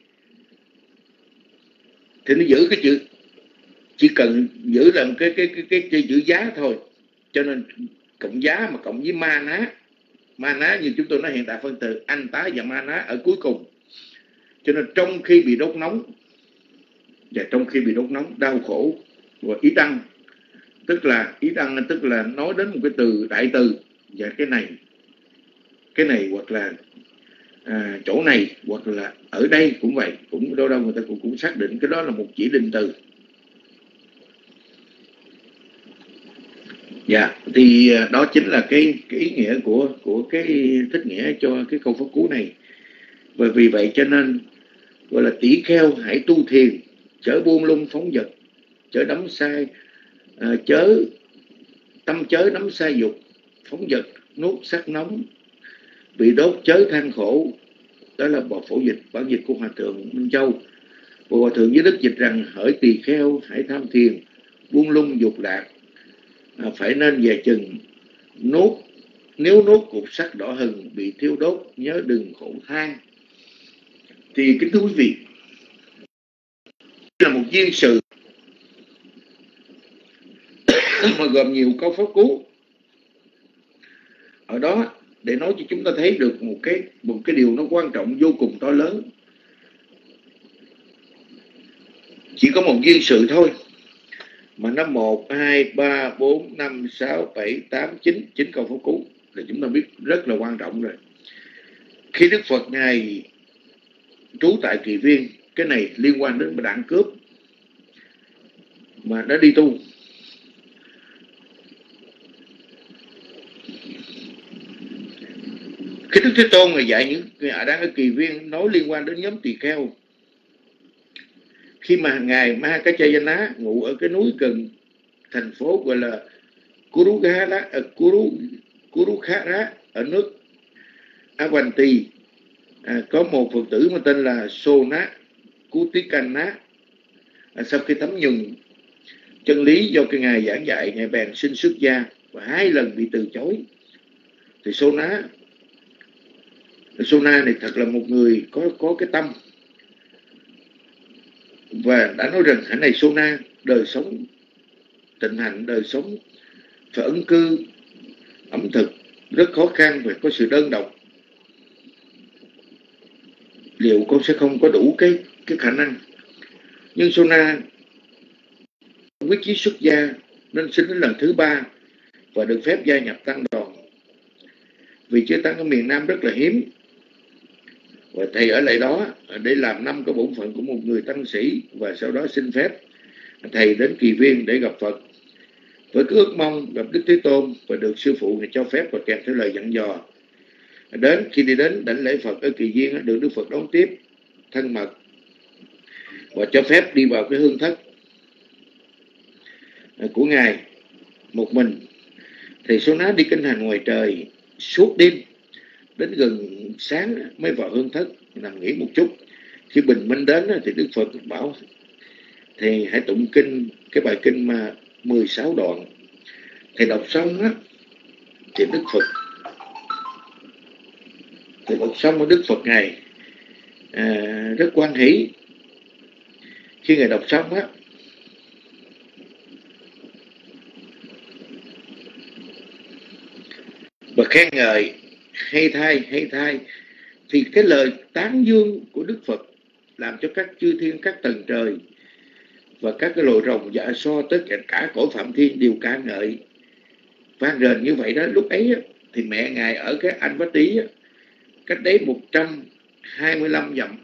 thì nó giữ cái chữ, chỉ cần giữ làm cái cái cái cái, cái chữ giá thôi. Cho nên cộng giá mà cộng với ma ná, ma ná như chúng tôi nói hiện tại phân từ anh tá và ma ná ở cuối cùng. Cho nên trong khi bị đốt nóng, và trong khi bị đốt nóng đau khổ, và ý đăng, tức là ý đăng tức là nói đến một cái từ đại từ, và cái này cái này hoặc là à, chỗ này hoặc là ở đây cũng vậy, cũng đâu đâu người ta cũng cũng xác định cái đó là một chỉ định từ. Dạ, thì đó chính là cái, cái ý nghĩa của của cái thích nghĩa cho cái câu pháp cú này. Và vì vậy cho nên gọi là tỷ kheo hãy tu thiền, chớ buông lung phóng vật, chớ đắm sai à, chớ tâm chớ đắm sai dục, phóng vật nuốt sắc nóng, bị đốt chớ than khổ. Đó là bộ phổ dịch, bản dịch của Hòa thượng Minh Châu. Bộ Hòa thượng với đức dịch rằng: hỡi tỳ kheo hãy tham thiền, buông lung dục lạc, à, phải nên về chừng nuốt, nếu nuốt cục sắt đỏ hừng bị thiêu đốt, nhớ đừng khổ than. Thì kính thưa quý vị, là một duyên sự mà gồm nhiều câu pháp cú ở đó để nói cho chúng ta thấy được một cái một cái điều nó quan trọng vô cùng to lớn. Chỉ có một duyên sự thôi mà nó một, hai, ba, bốn, năm, sáu, bảy, tám, chín, chín câu pháp cú là chúng ta biết rất là quan trọng rồi. Khi Đức Phật Ngài trú tại Kỳ Viên, cái này liên quan đến đảng cướp mà đã đi tu. Khi Đức Thế Tôn Ngài dạy những người ở đang ở Kỳ Viên nói liên quan đến nhóm tỳ kheo, khi mà Ngài Mahakachayana ngủ ở cái núi gần thành phố gọi là Kurukhara, ở Kuru, Kurukhara ở nước Avanti, à, có một Phật tử mà tên là Sona Kutikana. À, sau khi thấm nhuần chân lý do cái Ngài giảng dạy, Ngài bèn xin xuất gia và hai lần bị từ chối. Thì Sona Sona này thật là một người có có cái tâm, và đã nói rằng hãy này Sona, đời sống tịnh hạnh, đời sống phải ẩn cư ẩm thực rất khó khăn và có sự đơn độc, liệu con sẽ không có đủ cái cái khả năng. Nhưng Sona quyết chí xuất gia nên xin đến lần thứ ba và được phép gia nhập tăng đoàn, vì chư tăng ở miền Nam rất là hiếm, và thầy ở lại đó để làm năm cái bổn phận của một người tăng sĩ, và sau đó xin phép thầy đến Kỳ Viên để gặp Phật với cái ước mong gặp Đức Thế Tôn và được sư phụ này cho phép và kèm theo lời dặn dò. Đến khi đi đến đảnh lễ Phật ở Kỳ Viên được Đức Phật đón tiếp thân mật và cho phép đi vào cái hương thất của Ngài một mình. Thầy Số Ná đi kinh hành ngoài trời suốt đêm, đến gần sáng mới vào hương thất nằm nghỉ một chút. Khi bình minh đến thì Đức Phật bảo thì hãy tụng kinh, cái bài kinh mà mười sáu đoạn. Thầy đọc xong á thì Đức Phật Thầy đọc xong Đức Phật Ngài à, rất hoan hỷ. Khi Ngài đọc xong á và khen ngợi hay thay hay thay thì cái lời tán dương của Đức Phật làm cho các chư thiên, các tầng trời và các cái loài rồng dạ so, tất cả cả cõi phạm thiên đều ca ngợi vang rền như vậy đó. Lúc ấy thì mẹ Ngài ở cái Anh Bá Tý cách đấy một trăm hai mươi lăm dặm,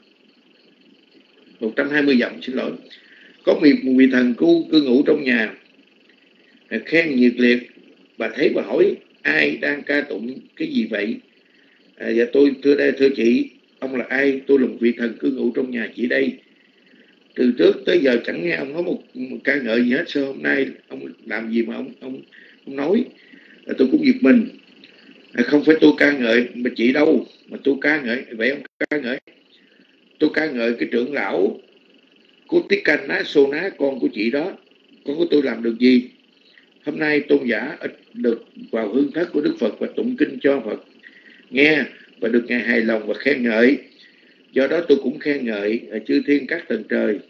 một trăm hai mươi dặm xin lỗi, có một vị thần cư cư ngụ trong nhà, khen nhiệt liệt và thấy và hỏi ai đang ca tụng cái gì vậy. À, dạ tôi thưa đây thưa chị, ông là ai? Tôi là một vị thần cư ngụ trong nhà chị đây. Từ trước tới giờ chẳng nghe ông nói một, một ca ngợi gì hết. Sao hôm nay ông làm gì mà ông ông ông nói? À, tôi cũng giật mình. À, không phải tôi ca ngợi mà chị đâu, mà tôi ca ngợi. Vậy ông ca ngợi? Tôi ca ngợi cái trưởng lão của Tikan Ná Sô Ná, con của chị đó. Con của tôi làm được gì? Hôm nay tôn giả được vào hương thất của Đức Phật và tụng kinh cho Phật nghe và được Ngài hài lòng và khen ngợi. Do đó tôi cũng khen ngợi chư thiên các tầng trời,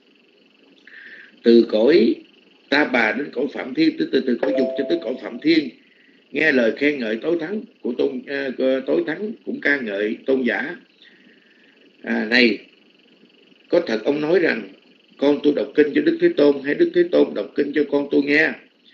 từ cõi Ta Bà đến cõi Phạm Thiên, từ từ, từ cõi dục cho tới cõi Phạm Thiên, nghe lời khen ngợi tối thắng của tôn uh, tối thắng cũng ca ngợi tôn giả. À, này, có thật ông nói rằng con tôi đọc kinh cho Đức Thế Tôn hay Đức Thế Tôn đọc kinh cho con tôi nghe?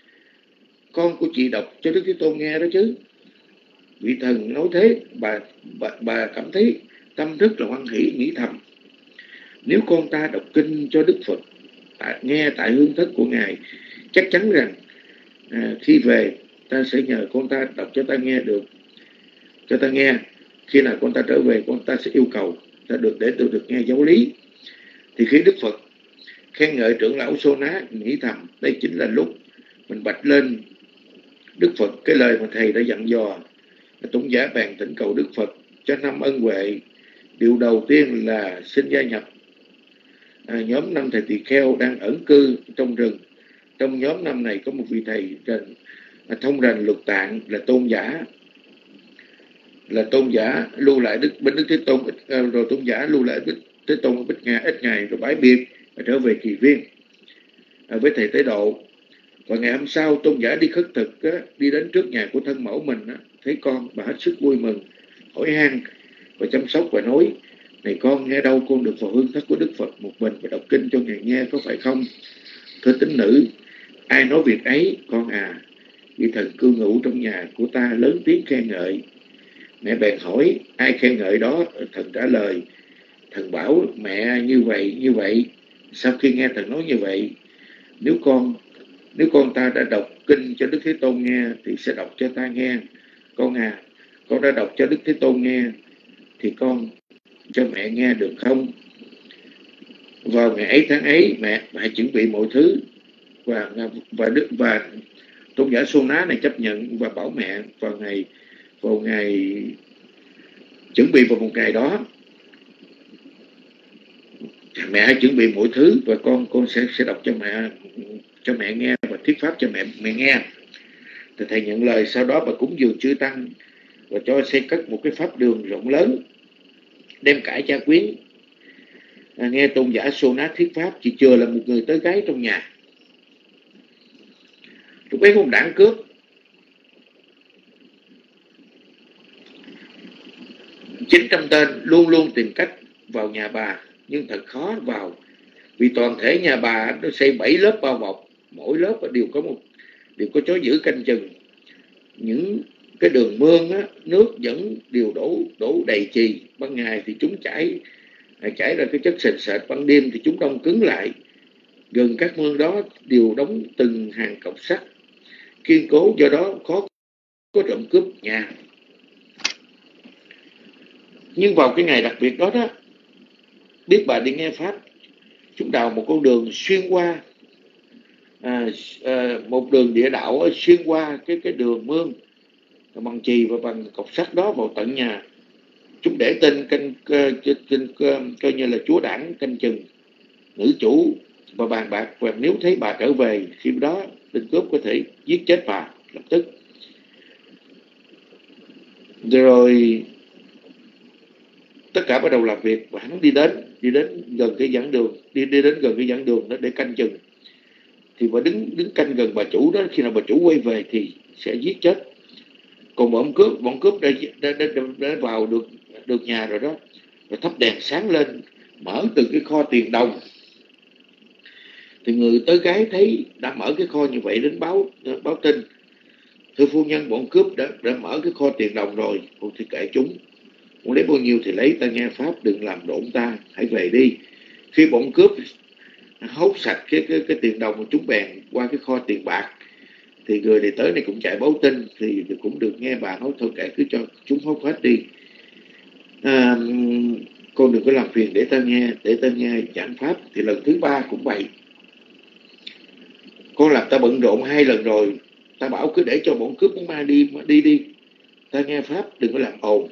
Con của chị đọc cho Đức Thế Tôn nghe đó chứ. Vị thần nói thế, bà, bà, bà cảm thấy tâm rất là hoan hỷ, nghĩ thầm, nếu con ta đọc kinh cho Đức Phật tại, nghe tại hương thất của Ngài, chắc chắn rằng à, khi về ta sẽ nhờ con ta đọc cho ta nghe được, cho ta nghe. Khi nào con ta trở về, con ta sẽ yêu cầu ta được để tôi được nghe giáo lý. Thì khi Đức Phật khen ngợi trưởng lão Sô Ná, nghĩ thầm đây chính là lúc mình bạch lên Đức Phật cái lời mà thầy đã dặn dò. Tôn giả bèn thỉnh cầu Đức Phật cho năm ân huệ. Điều đầu tiên là xin gia nhập à, nhóm năm thầy tỳ kheo đang ẩn cư trong rừng. Trong nhóm năm này có một vị thầy rành, à, thông rành luật tạng là tôn giả là tôn giả lưu lại Đức Binh Đức Thế Tôn, à, rồi tôn giả lưu lại Đức Thế Tôn ở Bích Nga ít ngày rồi bái biệt và trở về Kỳ Viên à, với thầy Tế Độ. Và ngày hôm sau tôn giả đi khất thực á, đi đến trước nhà của thân mẫu mình á, thấy con, bà hết sức vui mừng, hỏi han và chăm sóc và nói: này con, nghe đâu con được vào hương thất của Đức Phật một mình và đọc kinh cho Ngài nghe, có phải không? Thưa tín nữ, ai nói việc ấy? Con à, vị thần cư ngụ trong nhà của ta lớn tiếng khen ngợi. Mẹ bèn hỏi ai khen ngợi đó? Thần trả lời: thần bảo mẹ như vậy như vậy. Sau khi nghe thần nói như vậy, nếu con nếu con ta đã đọc kinh cho Đức Thế Tôn nghe thì sẽ đọc cho ta nghe. Con à, con đã đọc cho Đức Thế Tôn nghe thì con cho mẹ nghe được không? Vào ngày ấy tháng ấy, mẹ hãy chuẩn bị mọi thứ. Và và đức và tôn giả Sô Ná này chấp nhận và bảo mẹ vào ngày vào ngày chuẩn bị vào một ngày đó, mẹ hãy chuẩn bị mọi thứ và con con sẽ sẽ đọc cho mẹ cho mẹ nghe và thuyết pháp cho mẹ mẹ nghe. Thì thầy nhận lời. Sau đó bà cúng dường chư tăng và cho xây cất một cái pháp đường rộng lớn, đem cải gia quyến à, nghe tôn giả Sô Ná thuyết pháp. Chỉ chưa là một người tới gái trong nhà. Lúc ấy có một đảng cướp chín trăm tên luôn luôn tìm cách vào nhà bà, nhưng thật khó vào vì toàn thể nhà bà nó xây bảy lớp bao bọc, mỗi lớp đều có một đều có chó giữ canh chừng. Những cái đường mương á, nước vẫn đều đổ đổ đầy chì. Ban ngày thì chúng chảy chảy ra cái chất sền sệt, ban đêm thì chúng đông cứng lại. Gần các mương đó đều đóng từng hàng cọc sắt kiên cố, do đó khó có trộm cướp nhà. Nhưng vào cái ngày đặc biệt đó đó biết bà đi nghe pháp, chúng đào một con đường xuyên qua à, à, một đường địa đạo xuyên qua cái cái đường mương bằng chì và bằng cọc sắt đó vào tận nhà. Chúng để tên canh tên coi như là chúa đảng canh chừng nữ chủ và bàn bạc, và nếu thấy bà trở về khi đó tên cướp có thể giết chết bà lập tức. Rồi tất cả bắt đầu làm việc và hắn đi đến đi đến gần cái giảng đường đi đi đến gần cái giảng đường đó để canh chừng. Thì bà đứng đứng canh gần bà chủ đó, khi nào bà chủ quay về thì sẽ giết chết. Còn bọn cướp bọn cướp đã, đã, đã, đã vào được được nhà rồi đó, rồi thắp đèn sáng lên, mở từ cái kho tiền đồng. Thì người tới gái thấy đã mở cái kho như vậy đến báo báo tin: thưa phu nhân, bọn cướp đã, đã mở cái kho tiền đồng rồi. Cô thì kệ chúng, muốn lấy bao nhiêu thì lấy, ta nghe pháp đừng làm độn ta, hãy về đi. Khi bọn cướp hốt sạch cái cái, cái tiền đồng, chúng bèn qua cái kho tiền bạc. Thì người này tới này cũng chạy báo tin, thì cũng được nghe bà nói thôi kệ, cứ cho chúng hốt hết đi. À, con đừng có làm phiền để ta nghe, để ta nghe giảng pháp. Thì lần thứ ba cũng vậy, con làm ta bận rộn hai lần rồi, ta bảo cứ để cho bọn cướp muốn ma đi đi đi, ta nghe pháp đừng có làm ồn.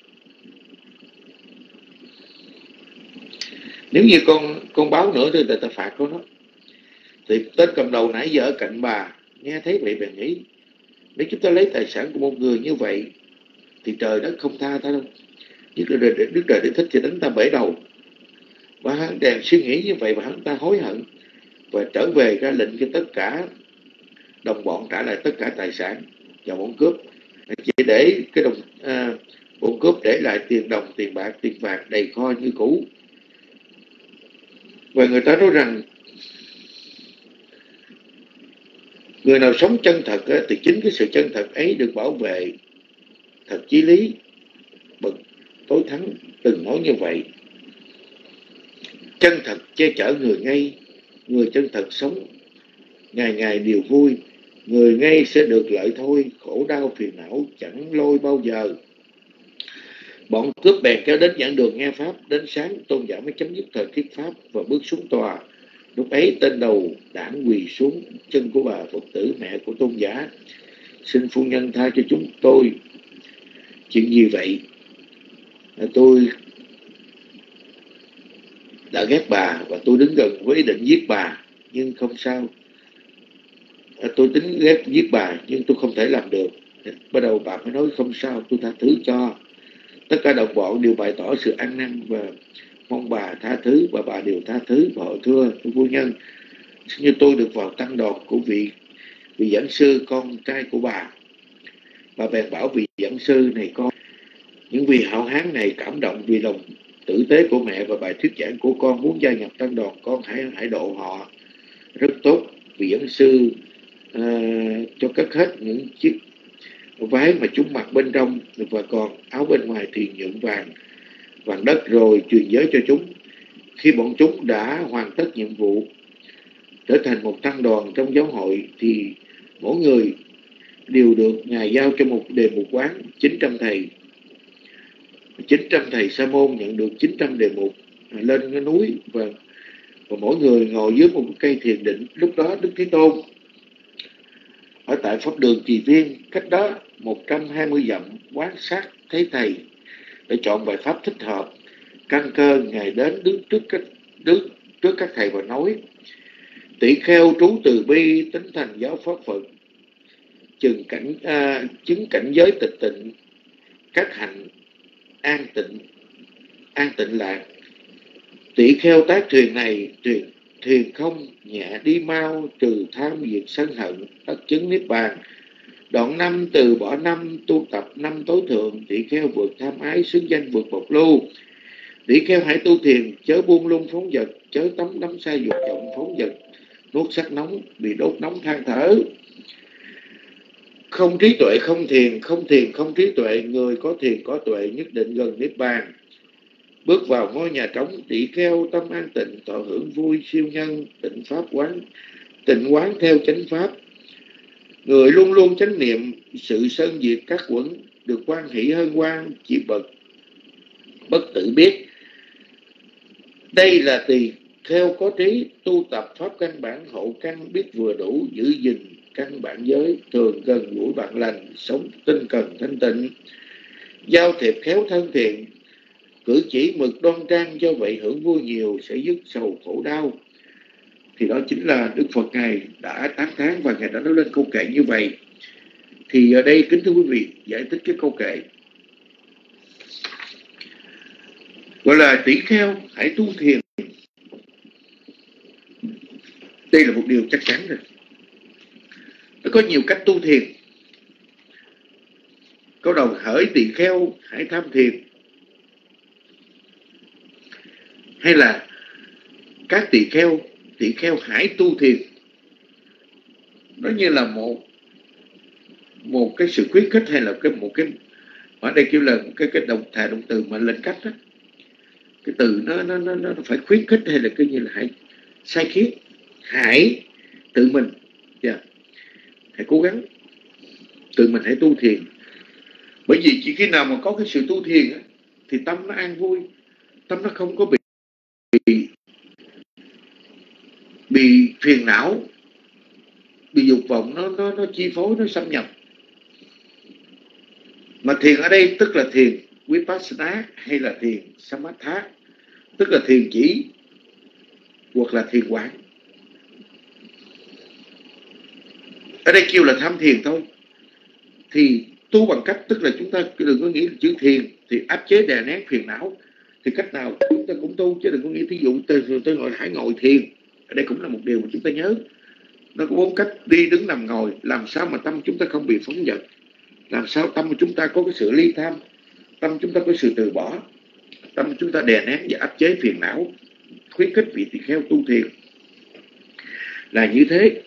Nếu như con con báo nữa thì ta phạt con đó. Thì tên cầm đầu nãy giờ ở cạnh bà nghe thấy vậy bèn nghĩ: nếu chúng ta lấy tài sản của một người như vậy thì trời đất không tha ta đâu, nhất là Đức Trời Địa Thích thì đánh ta bể đầu. Và hắn đang suy nghĩ như vậy và hắn ta hối hận và trở về ra lệnh cho tất cả đồng bọn trả lại tất cả tài sản cho bọn cướp, chỉ để cái đồng à, bọn cướp để lại tiền đồng, tiền bạc, tiền bạc đầy kho như cũ. Và người ta nói rằng người nào sống chân thật á, thì chính cái sự chân thật ấy được bảo vệ. Thật chí lý, bậc tối thắng từng nói như vậy: chân thật che chở người ngây, người chân thật sống ngày ngày điều vui. Người ngây sẽ được lợi thôi, khổ đau phiền não chẳng lôi bao giờ. Bọn cướp bèn kéo đến giảng đường nghe pháp. Đến sáng tôn giả mới chấm dứt thời thuyết pháp và bước xuống tòa. Lúc ấy tên đầu đảng quỳ xuống chân của bà Phật tử mẹ của tôn giả: xin phu nhân tha cho chúng tôi. Chuyện gì vậy? Tôi đã ghét bà và tôi đứng gần với ý định giết bà, nhưng không sao. Tôi tính ghét giết bà nhưng tôi không thể làm được. Bắt đầu bà mới nói: không sao, tôi tha thứ cho. Tất cả đồng bọn đều bày tỏ sự ăn năn và mong bà tha thứ, và bà đều tha thứ. Và hỏi: thưa phu nhân, như tôi được vào tăng đoàn của vị vị giảng sư con trai của bà. Bà bèn bảo vị giảng sư này: con, những vị hảo hán này cảm động vì lòng tử tế của mẹ và bài thuyết giảng của con, muốn gia nhập tăng đoàn, con hãy hãy độ họ. Rất tốt. Vị giảng sư uh, cho cất hết những chiếc váy mà chúng mặc bên trong, và còn áo bên ngoài thì nhuộm vàng vàng đất, rồi truyền giới cho chúng. Khi bọn chúng đã hoàn tất nhiệm vụ trở thành một tăng đoàn trong giáo hội, thì mỗi người đều được Ngài giao cho một đề mục quán chín trăm thầy. chín trăm thầy sa môn nhận được chín trăm đề mục lên cái núi, và, và mỗi người ngồi dưới một cây thiền định. Lúc đó Đức Thế Tôn ở tại pháp đường Trì Viên, cách đó một trăm hai mươi dặm, quan sát thấy thầy để chọn bài pháp thích hợp. Căn cơ Ngài đến đứng trước các, đứng trước các thầy và nói: tỷ kheo trú từ bi, tính thành giáo pháp Phật, chừng cảnh à, chứng cảnh giới tịch tịnh, các hạnh an tịnh an tịnh lạc. Tỷ kheo tác thuyền này, thuyền thuyền không nhẹ đi mau, trừ tham diệt sân hận, đắc chứng niết bàn. Đoạn năm từ bỏ năm, tu tập năm tối thượng. Tỷ kheo vượt tham ái, xứng danh vượt bộc lưu. Tỷ kheo hãy tu thiền, chớ buông lung phóng vật, chớ tắm đắm say dục vọng phóng vật, nuốt sắc nóng bị đốt nóng than thở. Không trí tuệ không thiền, không thiền không trí tuệ. Người có thiền có tuệ nhất định gần niết bàn. Bước vào ngôi nhà trống, tỷ kheo tâm an tịnh, thọ hưởng vui siêu nhân, tịnh pháp quán, tịnh quán theo chánh pháp. Người luôn luôn chánh niệm sự sân diệt các quẩn, được quan hỷ hân hoan, chỉ bậc bất tự biết. Đây là tỳ kheo có trí, tu tập pháp căn bản hậu căn, biết vừa đủ, giữ gìn căn bản giới, thường gần gũi bạn lành, sống tinh cần thanh tịnh, giao thiệp khéo thân thiện, cử chỉ mực đoan trang, do vậy hưởng vui nhiều, sẽ dứt sầu khổ đau. Thì đó chính là Đức Phật Ngài đã tán thán và Ngài đã nói lên câu kệ như vậy. Thì ở đây kính thưa quý vị, giải thích cái câu kệ gọi là tỷ kheo hãy tu thiền. Đây là một điều chắc chắn rồi. Nó có nhiều cách tu thiền. Câu đầu hỡi tỷ kheo hãy tham thiền, hay là các tỷ kheo tỷ kheo hãy tu thiền. Nó như là một một cái sự khuyến khích, hay là cái một cái ở đây kêu là cái cái động thà động từ mà lên cách đó. Cái từ nó nó nó nó phải khuyến khích, hay là cái như là hãy sai khiết, hãy tự mình yeah. hãy cố gắng tự mình hãy tu thiền. Bởi vì chỉ khi nào mà có cái sự tu thiền á, thì tâm nó an vui, tâm nó không có bị bị, bị phiền não, bị dục vọng nó nó nó chi phối, nó xâm nhập. Mà thiền ở đây tức là thiền Vipassana hay là thiền Samatha, tức là thiền chỉ hoặc là thiền quán. Ở đây kêu là tham thiền thôi. Thì tu bằng cách, tức là chúng ta đừng có nghĩ là chữ thiền thì áp chế đè nén phiền não. Thì cách nào chúng ta cũng tu, chứ đừng có nghĩ thí dụ tôi, tôi ngồi hãy ngồi thiền. Ở đây cũng là một điều mà chúng ta nhớ. Nó có bốn cách: đi, đứng, nằm, ngồi. Làm sao mà tâm chúng ta không bị phóng dật, làm sao tâm của chúng ta có cái sự ly tham, tâm chúng ta có sự từ bỏ, tâm chúng ta đè nén và áp chế phiền não. Khuyến khích vị tỳ kheo tu thiền là như thế.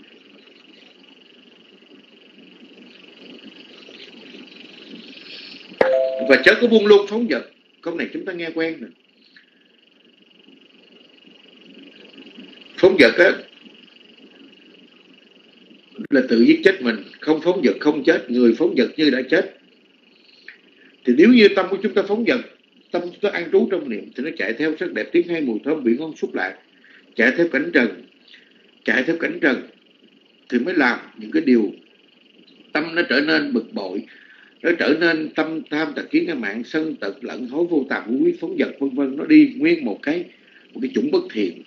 Và chớ có buông lung phóng dật. Câu này chúng ta nghe quen rồi. Phóng dật á là tự giết chết mình. Không phóng dật không chết, người phóng dật như đã chết. Thì nếu như tâm của chúng ta phóng dật, tâm chúng ta an trú trong niệm, thì nó chạy theo sắc đẹp tiếng hay mùi thơm vị ngon xúc lạc, chạy theo cảnh trần, chạy theo cảnh trần thì mới làm những cái điều tâm nó trở nên bực bội, nó trở nên tâm tham tật kiến ngã mạn sân tật lẫn hối vô tàm vô quý phóng dật vân vân. Nó đi nguyên một cái một cái chủng bất thiện.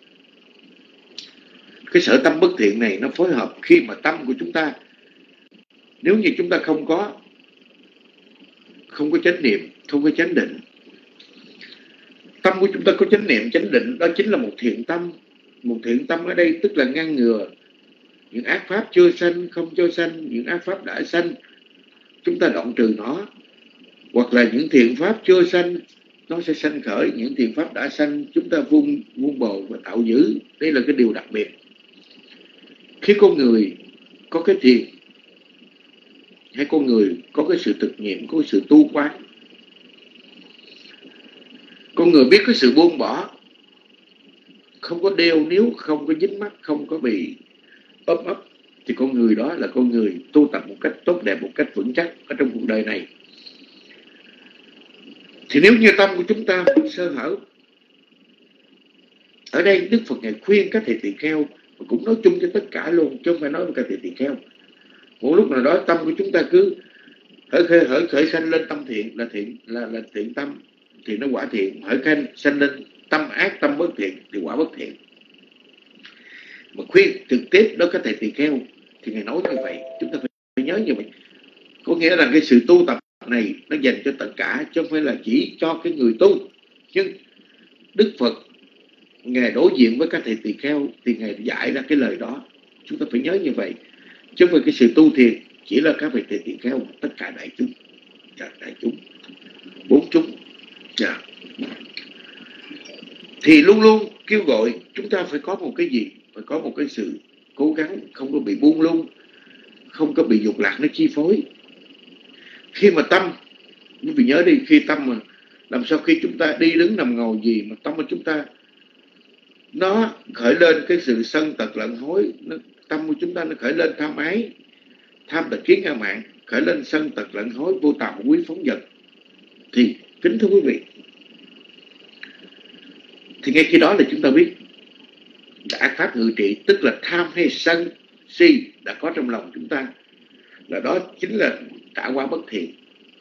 Cái sở tâm bất thiện này nó phối hợp khi mà tâm của chúng ta, nếu như chúng ta không có không có chánh niệm, không có chánh định, tâm của chúng ta có chánh niệm chánh định, đó chính là một thiện tâm. Một thiện tâm ở đây tức là ngăn ngừa những ác pháp chưa sanh, không cho sanh, những ác pháp đã sanh chúng ta đoạn trừ nó, hoặc là những thiện pháp chưa sanh nó sẽ sanh khởi, những thiện pháp đã sanh chúng ta vun vun bồi và tạo giữ. Đây là cái điều đặc biệt. Khi con người có cái thiền, hay con người có cái sự thực nghiệm, có cái sự tu quán, con người biết cái sự buông bỏ, không có đeo níu, không có dính mắc, không có bị ốp ấp, thì con người đó là con người tu tập một cách tốt đẹp, một cách vững chắc ở trong cuộc đời này. Thì nếu như tâm của chúng ta sơ hở, ở đây Đức Phật Ngài khuyên các thầy tỳ kheo, và cũng nói chung cho tất cả luôn, chứ không phải nói với các thầy tỳ kheo. Một lúc nào đó tâm của chúng ta cứ hỡi khởi, hỡi khởi sanh lên tâm thiện là thiện, là là thiện tâm thì nó quả thiện, hỡi khanh sanh lên tâm ác, tâm bất thiện thì quả bất thiện. Mà khuyên trực tiếp đó các thầy tỳ kheo thì Ngài nói như vậy, chúng ta phải nhớ như vậy. Có nghĩa là cái sự tu tập này nó dành cho tất cả, chứ không phải là chỉ cho cái người tu. Nhưng Đức Phật Ngài đối diện với các thầy tỳ kheo thì Ngài dạy ra cái lời đó, chúng ta phải nhớ như vậy. Chứ không phải cái sự tu thiền chỉ là các vị thầy tỳ kheo, tất cả đại chúng, đại chúng, bốn chúng. Yeah. Thì luôn luôn kêu gọi chúng ta phải có một cái gì, phải có một cái sự cố gắng, không có bị buông lung, không có bị dục lạc nó chi phối. Khi mà tâm, quý vị nhớ đi, khi tâm mà làm sao khi chúng ta đi đứng nằm ngồi gì mà tâm của chúng ta nó khởi lên cái sự sân tật lận hối, nó, tâm của chúng ta nó khởi lên tham ái, tham tật kiến ngã mạn, khởi lên sân tật lận hối, vô tàm quý phóng dật, thì kính thưa quý vị, Thì ngay khi đó là chúng ta biết ác pháp ngự trị, tức là tham hay sân si đã có trong lòng chúng ta, là đó chính là trả quả bất thiện.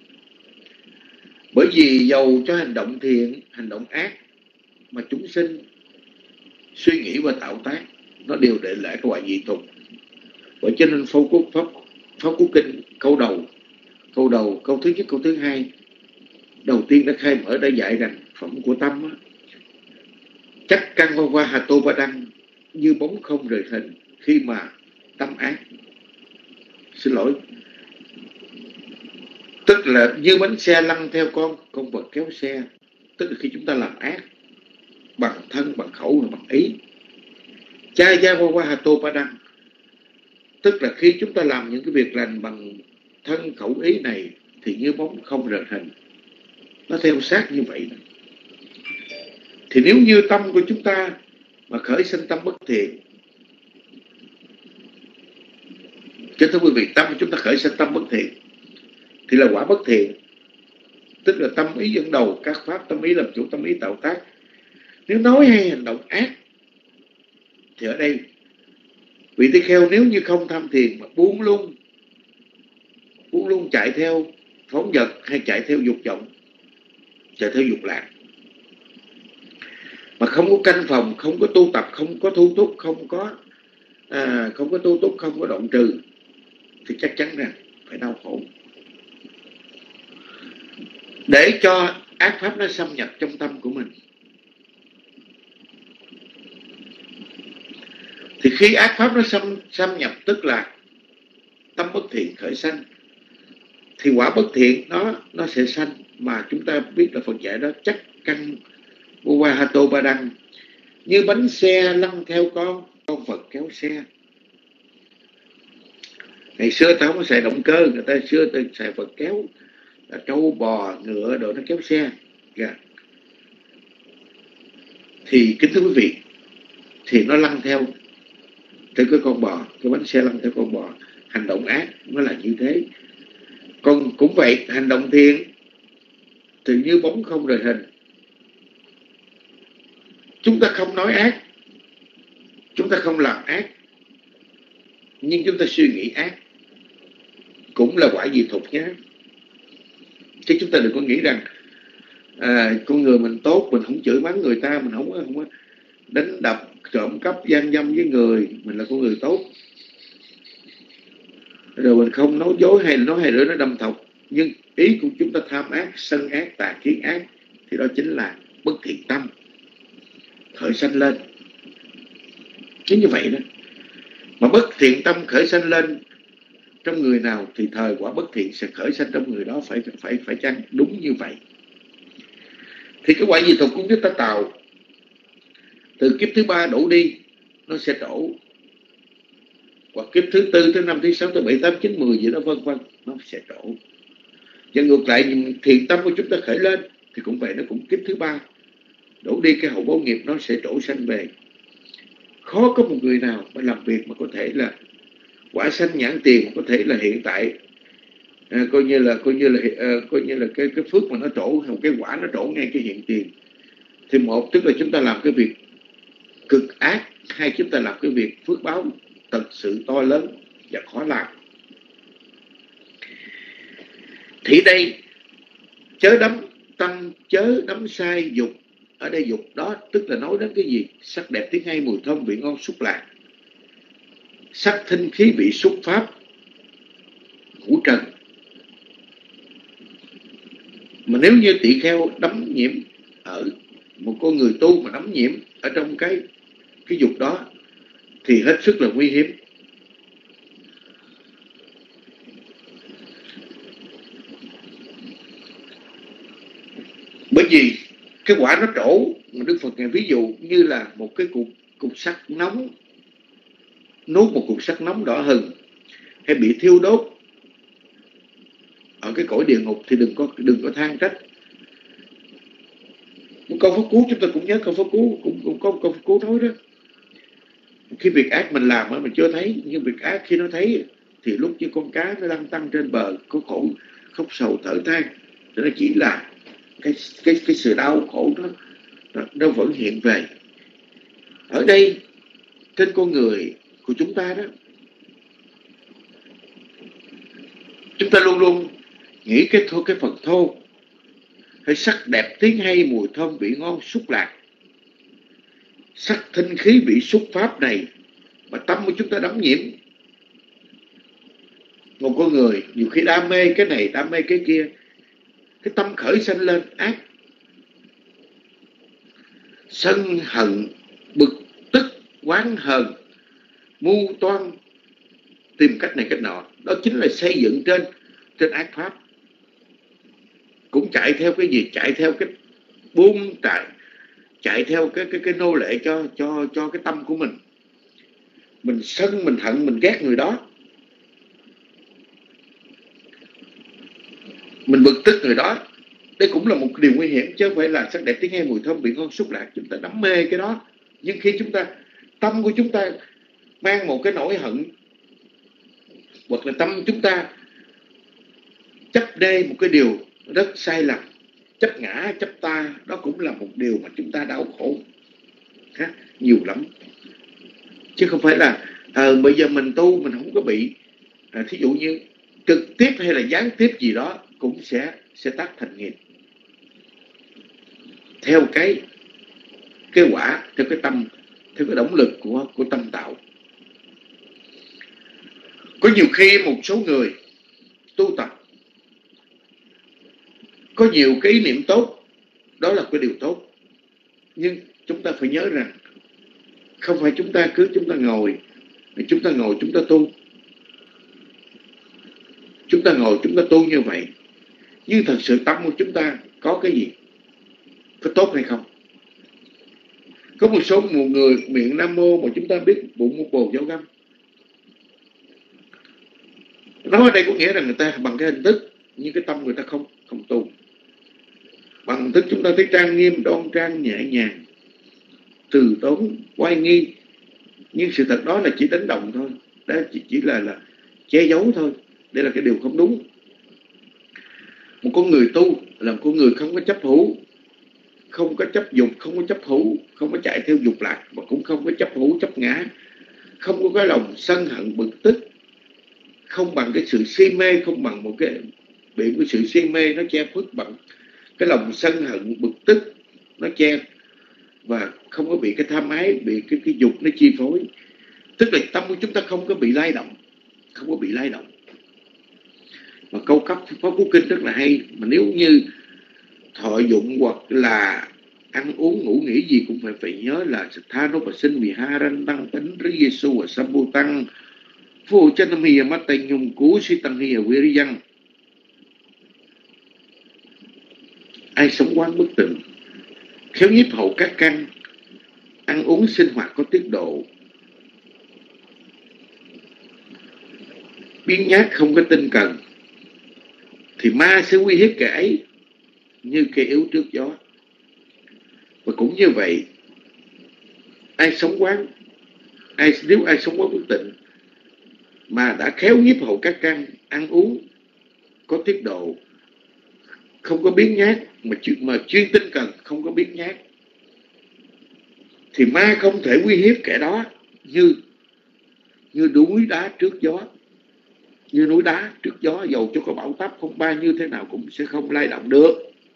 Bởi vì dầu cho hành động thiện, hành động ác mà chúng sinh suy nghĩ và tạo tác, nó đều để lại cái quả dị tục. Bởi cho nên Pháp Cú Pháp, Pháp Cú Kinh câu đầu, câu đầu, câu thứ nhất, câu thứ hai, đầu tiên đã khai mở, đã dạy rằng phẩm của tâm á, chắc căn qua qua hà tô ba đăng, như bóng không rời hình khi mà tâm ác. Xin lỗi, tức là như bánh xe lăn theo con con vật kéo xe, tức là khi chúng ta làm ác bằng thân, bằng khẩu và bằng ý. Cha gia qua qua hà tô ba đăng, tức là khi chúng ta làm những cái việc lành bằng thân khẩu ý này thì như bóng không rời hình, nó theo sát như vậy. Thì nếu như tâm của chúng ta mà khởi sinh tâm bất thiện, chứ thưa quý vị, tâm của chúng ta khởi sinh tâm bất thiện thì là quả bất thiện, tức là tâm ý dẫn đầu các pháp, tâm ý làm chủ, tâm ý tạo tác. Nếu nói hay hành động ác thì ở đây vị tỳ kheo nếu như không tham thiền mà buông lung buông lung chạy theo phóng vật hay chạy theo dục vọng, chạy theo dục lạc, mà không có canh phòng, không có tu tập, không có thu túc, không có à, không có tu túc, không có động trừ, thì chắc chắn rằng phải đau khổ. Để cho ác pháp nó xâm nhập trong tâm của mình, thì khi ác pháp nó xâm, xâm nhập, tức là tâm bất thiện khởi sanh, thì quả bất thiện nó nó sẽ sanh. Mà chúng ta biết là Phật dạy đó, chắc căn vô qua hà tô ba đăng, như bánh xe lăn theo con con vật kéo xe. Ngày xưa ta không có xài động cơ, người ta xưa ta xài vật kéo, là trâu bò ngựa đồ nó kéo xe. Yeah. Thì kính thưa quý vị, thì nó lăn theo theo cái con bò, cái bánh xe lăn theo con bò. Hành động ác nó là như thế. Còn cũng vậy, hành động thiện thì như bóng không rời hình. Chúng ta không nói ác, chúng ta không làm ác, nhưng chúng ta suy nghĩ ác, cũng là quả dị thục nhé. Chứ chúng ta đừng có nghĩ rằng à, con người mình tốt, mình không chửi mắng người ta, mình không, không đánh đập, trộm cắp, gian dâm với người, mình là con người tốt. Rồi mình không nói dối hay nói hay nữa nó đâm thọc, nhưng ý của chúng ta tham ác, sân ác, tà kiến ác, thì đó chính là bất thiện tâm khởi sanh lên. Chứ như vậy đó. Mà bất thiện tâm khởi sanh lên trong người nào thì thời quả bất thiện sẽ khởi sanh trong người đó, phải phải phải chăng? Đúng như vậy. Thì cái quả dị thục của chúng ta tạo từ kiếp thứ ba đổ đi, nó sẽ đổ. Hoặc kiếp thứ tư, thứ năm, thứ sáu, thứ bảy, tám, chín, mười gì đó vân vân, nó sẽ đổ. Và ngược lại, thiện tâm của chúng ta khởi lên thì cũng vậy, nó cũng kiếp thứ ba đổ đi, cái hậu báo nghiệp nó sẽ đổ sanh về. Khó có một người nào mà làm việc mà có thể là quả sanh nhãn tiền, có thể là hiện tại à, coi như là coi như là à, coi như là cái cái phước mà nó trổ, một cái quả nó trổ ngay cái hiện tiền. Thì một, tức là chúng ta làm cái việc cực ác, hay chúng ta làm cái việc phước báo thật sự to lớn và khó làm. Thì đây chớ đắm tăng, chớ đắm sai dục. Ở đây dục đó tức là nói đến cái gì? Sắc đẹp, tiếng hay, mùi thơm, vị ngon, xúc lạc, sắc thinh khí vị xúc pháp, ngũ trần. Mà nếu như tỳ kheo đắm nhiễm ở một con người tu mà đắm nhiễm ở trong cái cái dục đó thì hết sức là nguy hiểm. Bởi vì cái quả nó trổ, Đức Phật ngài ví dụ như là một cái cục cục sắt nóng, nuốt một cục sắt nóng đỏ hừng, hay bị thiêu đốt ở cái cõi địa ngục thì đừng có đừng có than trách. Một câu pháp cú chúng ta cũng nhớ, câu pháp cú cũng cũng có câu pháp cú nói đó: khi việc ác mình làm mà mình chưa thấy, nhưng việc ác khi nó thấy thì lúc như con cá nó đang tăng trên bờ, có khổ khóc sầu thở than, thì nó chỉ là cái cái cái sự đau khổ đó nó, nó vẫn hiện về. Ở đây trên con người của chúng ta đó, chúng ta luôn luôn nghĩ cái thô cái phần thô hay sắc đẹp tiếng hay mùi thơm vị ngon xúc lạc, sắc thanh khí vị xúc pháp này mà tâm của chúng ta đắm nhiễm. Một con người nhiều khi đam mê cái này đam mê cái kia, cái tâm khởi sanh lên ác, sân hận bực tức oán hờn mưu toan, tìm cách này cách nọ, đó chính là xây dựng trên trên ác pháp. Cũng chạy theo cái gì? Chạy theo cái buông chạy, chạy theo cái cái cái nô lệ cho cho cho cái tâm của mình. Mình sân, mình hận, mình ghét người đó, mình bực tức người đó. Đây cũng là một điều nguy hiểm, chứ không phải là sắc đẹp tiếng hay mùi thơm vị ngon xúc lạc chúng ta đắm mê cái đó. Nhưng khi chúng ta, tâm của chúng ta mang một cái nỗi hận, hoặc là tâm chúng ta chấp đê một cái điều rất sai lầm, chấp ngã, chấp ta, đó cũng là một điều mà chúng ta đau khổ ha, nhiều lắm. Chứ không phải là à, bây giờ mình tu mình không có bị à, thí dụ như trực tiếp hay là gián tiếp gì đó cũng sẽ sẽ tác thành nghiệp theo cái cái quả, theo cái tâm, theo cái động lực của của tâm tạo. Có nhiều khi một số người tu tập có nhiều cái ý niệm tốt, đó là cái điều tốt, nhưng chúng ta phải nhớ rằng không phải chúng ta cứ chúng ta ngồi chúng ta ngồi chúng ta tu, chúng ta ngồi chúng ta tu như vậy, nhưng thật sự tâm của chúng ta có cái gì, có tốt hay không? Có một số một người miệng Nam Mô mà chúng ta biết bụng một bồ giáo găm, nói ở đây có nghĩa rằng người ta bằng cái hình thức, nhưng cái tâm người ta không không tu. Bằng hình thức chúng ta thấy trang nghiêm, đoan trang, nhẹ nhàng, từ tốn, oai nghi, nhưng sự thật đó là chỉ đánh đồng thôi, đó chỉ, chỉ là là che giấu thôi. Đây là cái điều không đúng. Một con người tu là một con người không có chấp hữu, không có chấp dục, không có chấp hữu, không có chạy theo dục lạc, mà cũng không có chấp hữu, chấp ngã, không có cái lòng sân hận bực tức, không bằng cái sự si mê, không bằng một cái bị cái sự si mê nó che khuất bằng cái lòng sân hận bực tức nó che, và không có bị cái tham ái, bị cái cái dục nó chi phối. Tức là tâm của chúng ta không có bị lay động, không có bị lay động. Mà câu cấp Pháp Cú Kinh rất là hay, mà nếu như thọ dụng hoặc là ăn uống ngủ nghỉ gì cũng phải phải nhớ là tha nó và sinh vì ha ran tăng tính rứ Giêsu và Sambu tăng phô chân nam hìa mắt tay nhung cú si tăng hìa vi dân. Ai sống quán bất tịnh, khéo nhiếp hậu các căn, ăn uống sinh hoạt có tiết độ, biến nhát không có tinh cần, thì ma sẽ uy hiếp kẻ ấy như cây yếu trước gió. Và cũng như vậy, ai sống quán, ai nếu ai sống quán bất tịnh mà đã khéo nhiếp hậu các căn, ăn uống có tiết độ, không có biến nhát, mà, mà chuyên tinh cần, không có biến nhát, thì ma không thể uy hiếp kẻ đó như như núi đá trước gió. Như núi đá trước gió, dầu cho có bão táp không ba như thế nào cũng sẽ không lay động được.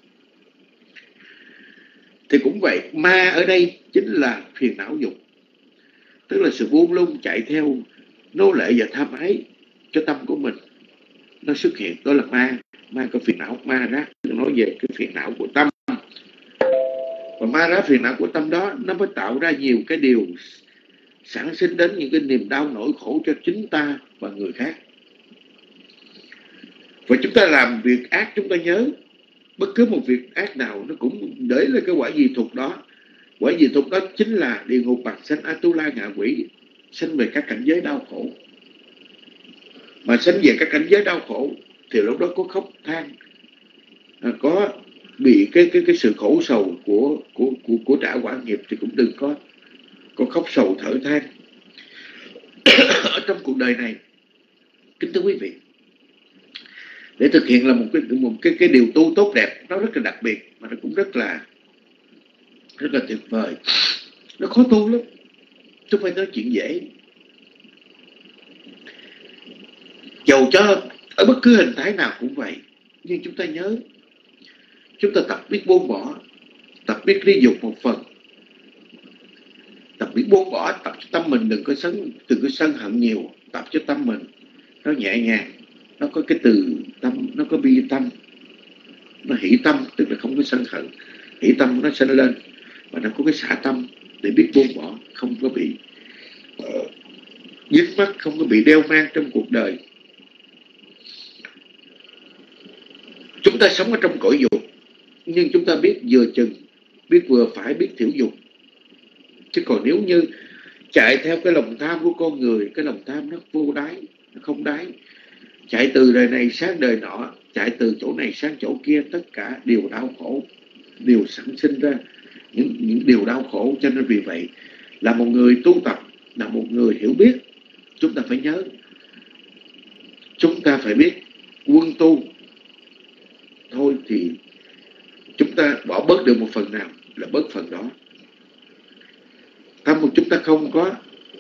Thì cũng vậy, ma ở đây chính là phiền não dục, tức là sự buông lung chạy theo nô lệ và tham ái cho tâm của mình nó xuất hiện. Đó là ma. Ma có phiền não, ma rác nói về cái phiền não của tâm. Và ma rác phiền não của tâm đó nó mới tạo ra nhiều cái điều sản sinh đến những cái niềm đau nỗi khổ cho chính ta và người khác. Và chúng ta làm việc ác, chúng ta nhớ bất cứ một việc ác nào nó cũng để lên cái quả dị thục đó. Quả dị thục đó chính là địa ngục, bạc sanh, Atula, ngạ quỷ, sanh về các cảnh giới đau khổ. Mà sanh về các cảnh giới đau khổ thì lúc đó có khóc than, có bị cái cái cái sự khổ sầu của của của, của trả quả nghiệp thì cũng đừng có có khóc sầu thở than. Ở trong cuộc đời này, kính thưa quý vị, để thực hiện là một cái một cái cái điều tu tốt đẹp, nó rất là đặc biệt, mà nó cũng rất là rất là tuyệt vời. Nó khó tu lắm, chứ không phải nói chuyện dễ. Dầu cho ở bất cứ hình thái nào cũng vậy, nhưng chúng ta nhớ, chúng ta tập biết buông bỏ, tập biết ly dục một phần, tập biết buông bỏ, tập cho tâm mình đừng có sân, đừng có sân hận nhiều, tập cho tâm mình nó nhẹ nhàng, nó có cái từ tâm, nó có bi tâm, nó hỷ tâm, tức là không có sân hận, hỷ tâm nó sinh lên, và nó có cái xả tâm để biết buông bỏ, không có bị uh, dính mắc, không có bị đeo mang trong cuộc đời. Chúng ta sống ở trong cõi dục, nhưng chúng ta biết vừa chừng, biết vừa phải, biết thiểu dục. Chứ còn nếu như chạy theo cái lòng tham của con người, cái lòng tham nó vô đáy, nó không đáy, chạy từ đời này sang đời nọ, chạy từ chỗ này sang chỗ kia, tất cả đều đau khổ, đều sản sinh ra những, những điều đau khổ. Cho nên vì vậy, là một người tu tập, là một người hiểu biết, chúng ta phải nhớ, chúng ta phải biết quân tu. Thôi thì chúng ta bỏ bớt được một phần nào là bớt phần đó. Tâm của chúng ta không có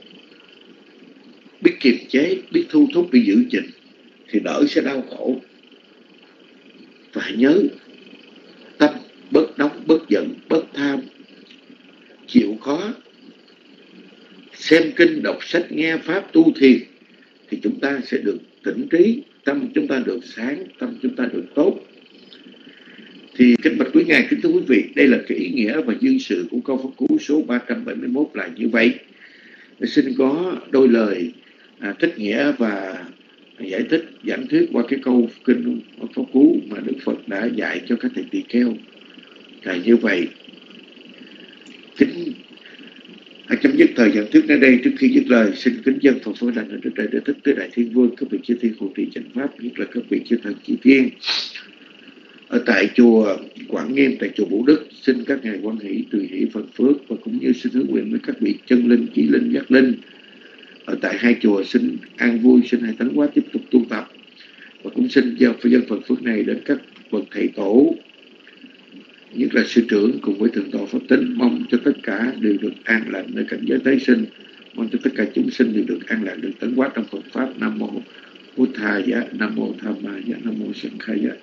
biết kiềm chế, biết thu thúc, biết giữ gìn thì đỡ sẽ đau khổ. Phải nhớ, tâm bớt nóng, bớt giận, bớt tham, chịu khó, xem kinh, đọc sách, nghe pháp, tu thiền thì chúng ta sẽ được tỉnh trí, tâm chúng ta được sáng, tâm chúng ta được tốt. Thì kính bạch quý ngài, kính thưa quý vị, đây là cái ý nghĩa và duyên sự của câu pháp cú số ba trăm bảy mươi mốt là như vậy. Để xin có đôi lời à, thích nghĩa và giải thích, giảng thuyết qua cái câu kinh pháp cú mà Đức Phật đã dạy cho các thầy tỳ kheo là như vậy. Kính à, chấm dứt thời giảng thuyết ở đây. Trước khi dứt lời, xin kính dân Phật phước lành ở Đức Đại Đệ Thức Tứ Đại Thiên Vương, các vị chư thiên hộ trì chánh pháp, nhất là các vị chư thần chỉ thiên ở tại chùa Quảng Nghiêm, tại chùa Vũ Đức. Xin các ngài quan hỷ, tùy hỷ Phật phước, và cũng như xin hướng nguyện với các vị chân linh, chí linh, giác linh ở tại hai chùa xin an vui, xin hai tấn hóa tiếp tục tu tập, và cũng xin giao dân Phật phước này đến các bậc thầy tổ, nhất là sư trưởng cùng với thượng tọa Pháp Tính. Mong cho tất cả đều được an lành nơi cảnh giới tái sinh, mong cho tất cả chúng sinh đều được an lành, được tấn hóa trong Phật pháp. Nam mô Bụt Thà Giá, Nam mô Tham Ma Giá, Nam mô Sanh Khai Giá.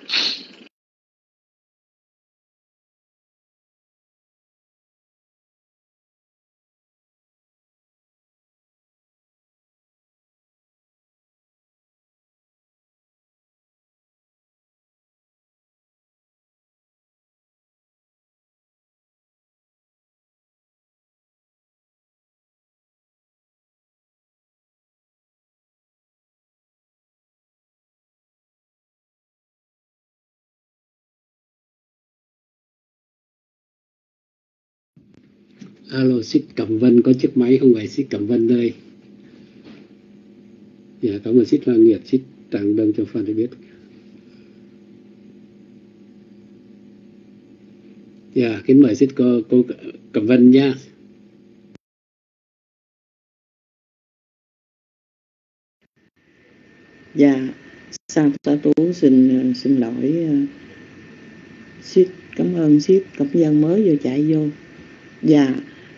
Alo, Xích Cẩm Vân có chiếc máy không vậy Xích Cẩm Vân ơi? Dạ, cảm ơn Xích Hoàng Nhiệt, Xích Tràng Đông cho Phan để biết. Dạ, kính mời Xích cô, cô Cẩm Vân nha. Dạ, Sa Sa Tú xin xin lỗi Xích, cảm ơn Xích Cẩm Vân mới vừa chạy vô. Dạ,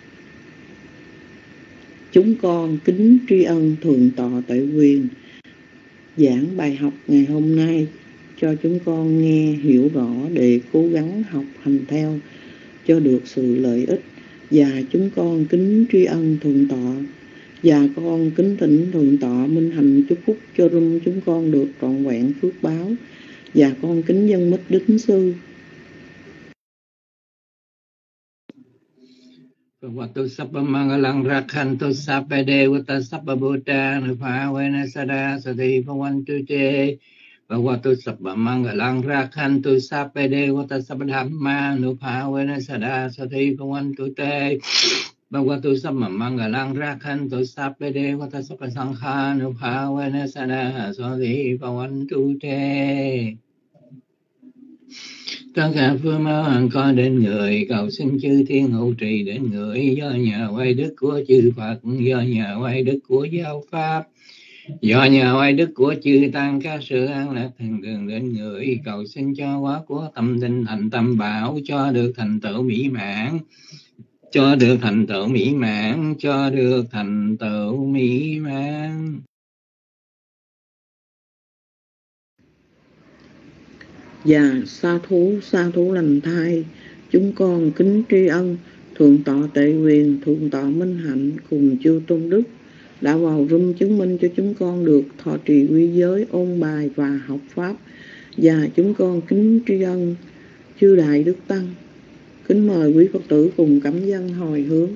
chúng con kính tri ân Thượng tọa Tuệ Quyền giảng bài học ngày hôm nay cho chúng con nghe hiểu rõ để cố gắng học hành theo cho được sự lợi ích. Và chúng con kính tri ân Thượng tọa, và con kính thỉnh Thượng tọa minh hành chúc phúc cho room chúng con được trọn vẹn phước báo. Và con kính dân mít đính sư. Vatu sabba mangalang rakhantu sabba devata sabba buddha nupavena sada sati bhavantu te. Vatu sabba mangalang rakhantu sabba devata sabba dhamma nupavena sada sati bhavantu te. Vatu sabba mangalang rakhantu sabba devata sabba sankha nupavena sada sati bhavantu te. Tất cả phương báo có đến người, cầu xin chư thiên hộ trì đến người, do nhờ oai đức của chư Phật, do nhờ oai đức của giáo pháp, do nhờ oai đức của chư tăng, các sự an lạc thần thường đến người, cầu xin cho quá của tâm tinh thành tâm bảo, cho được thành tựu mỹ mãn, cho được thành tựu mỹ mãn, cho được thành tựu mỹ mãn. Dạ sa thú sa thú lành thai, chúng con kính tri ân thượng tọa Tệ Quyền, thượng tọa Minh Hạnh cùng chư tôn đức đã vào room chứng minh cho chúng con được thọ trì quy giới, ôn bài và học pháp. Và chúng con kính tri ân chư đại đức tăng. Kính mời quý Phật tử cùng cảm dân hồi hướng.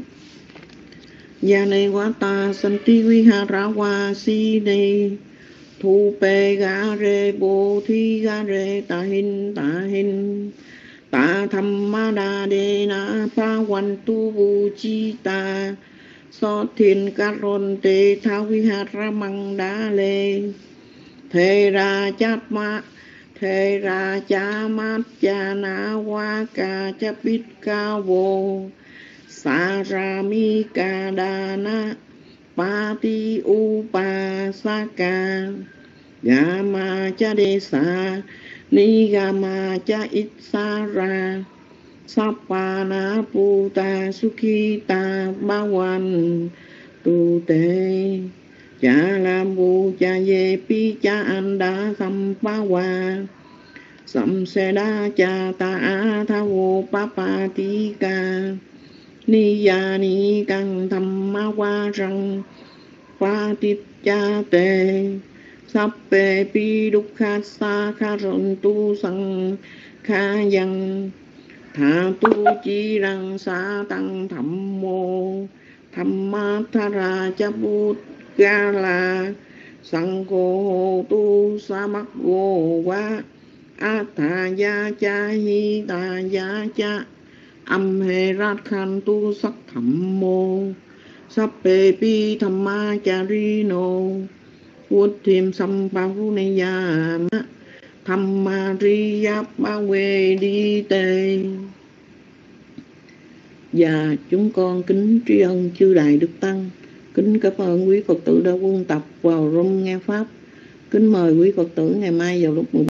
Gia ne quá ta san ti vi ha ra wa si ne thu pe ga re bo thi ga re ta hin ta hin ta tham ma đa đề na pa wan tu vu chi ta so thiên ca ron te tha vi ha ra mang đa lê thề ra chát ma thề ra cha mát cha na wa ca cha bít ca vô sa ra mi ca đa na pa ti u pa sa ca ga ma cha de sa ni ga ma cha ít sa ra sa pa na pu ta su ki ta ba wan tu te cha lam bu cha ye pi cha an da sam pa wa sam se da cha ta a tha wo pa pa ti ca ni ya ni căng tham ma wa răng pa ti cha te sắp bề pi đúc kha sa kha rộn tu sang kha yang tha tu chi răng sa tăng thẩm mô tham ma tha ra cha bút ga la sang cô tu sa mắc gô quá a tha ya cha hi ta ya cha âm hê rát khan tu sắc thẩm mô sắp bề pi tham ma cha ri nô Vút thêm xăm ba phú này ya tham ma ri giáp ba quê đi tê. Và chúng con kính tri ân chư đại đức tăng, kính cảm ơn quý Phật tử đã quân tập vào room nghe pháp. Kính mời quý Phật tử ngày mai vào lúc mười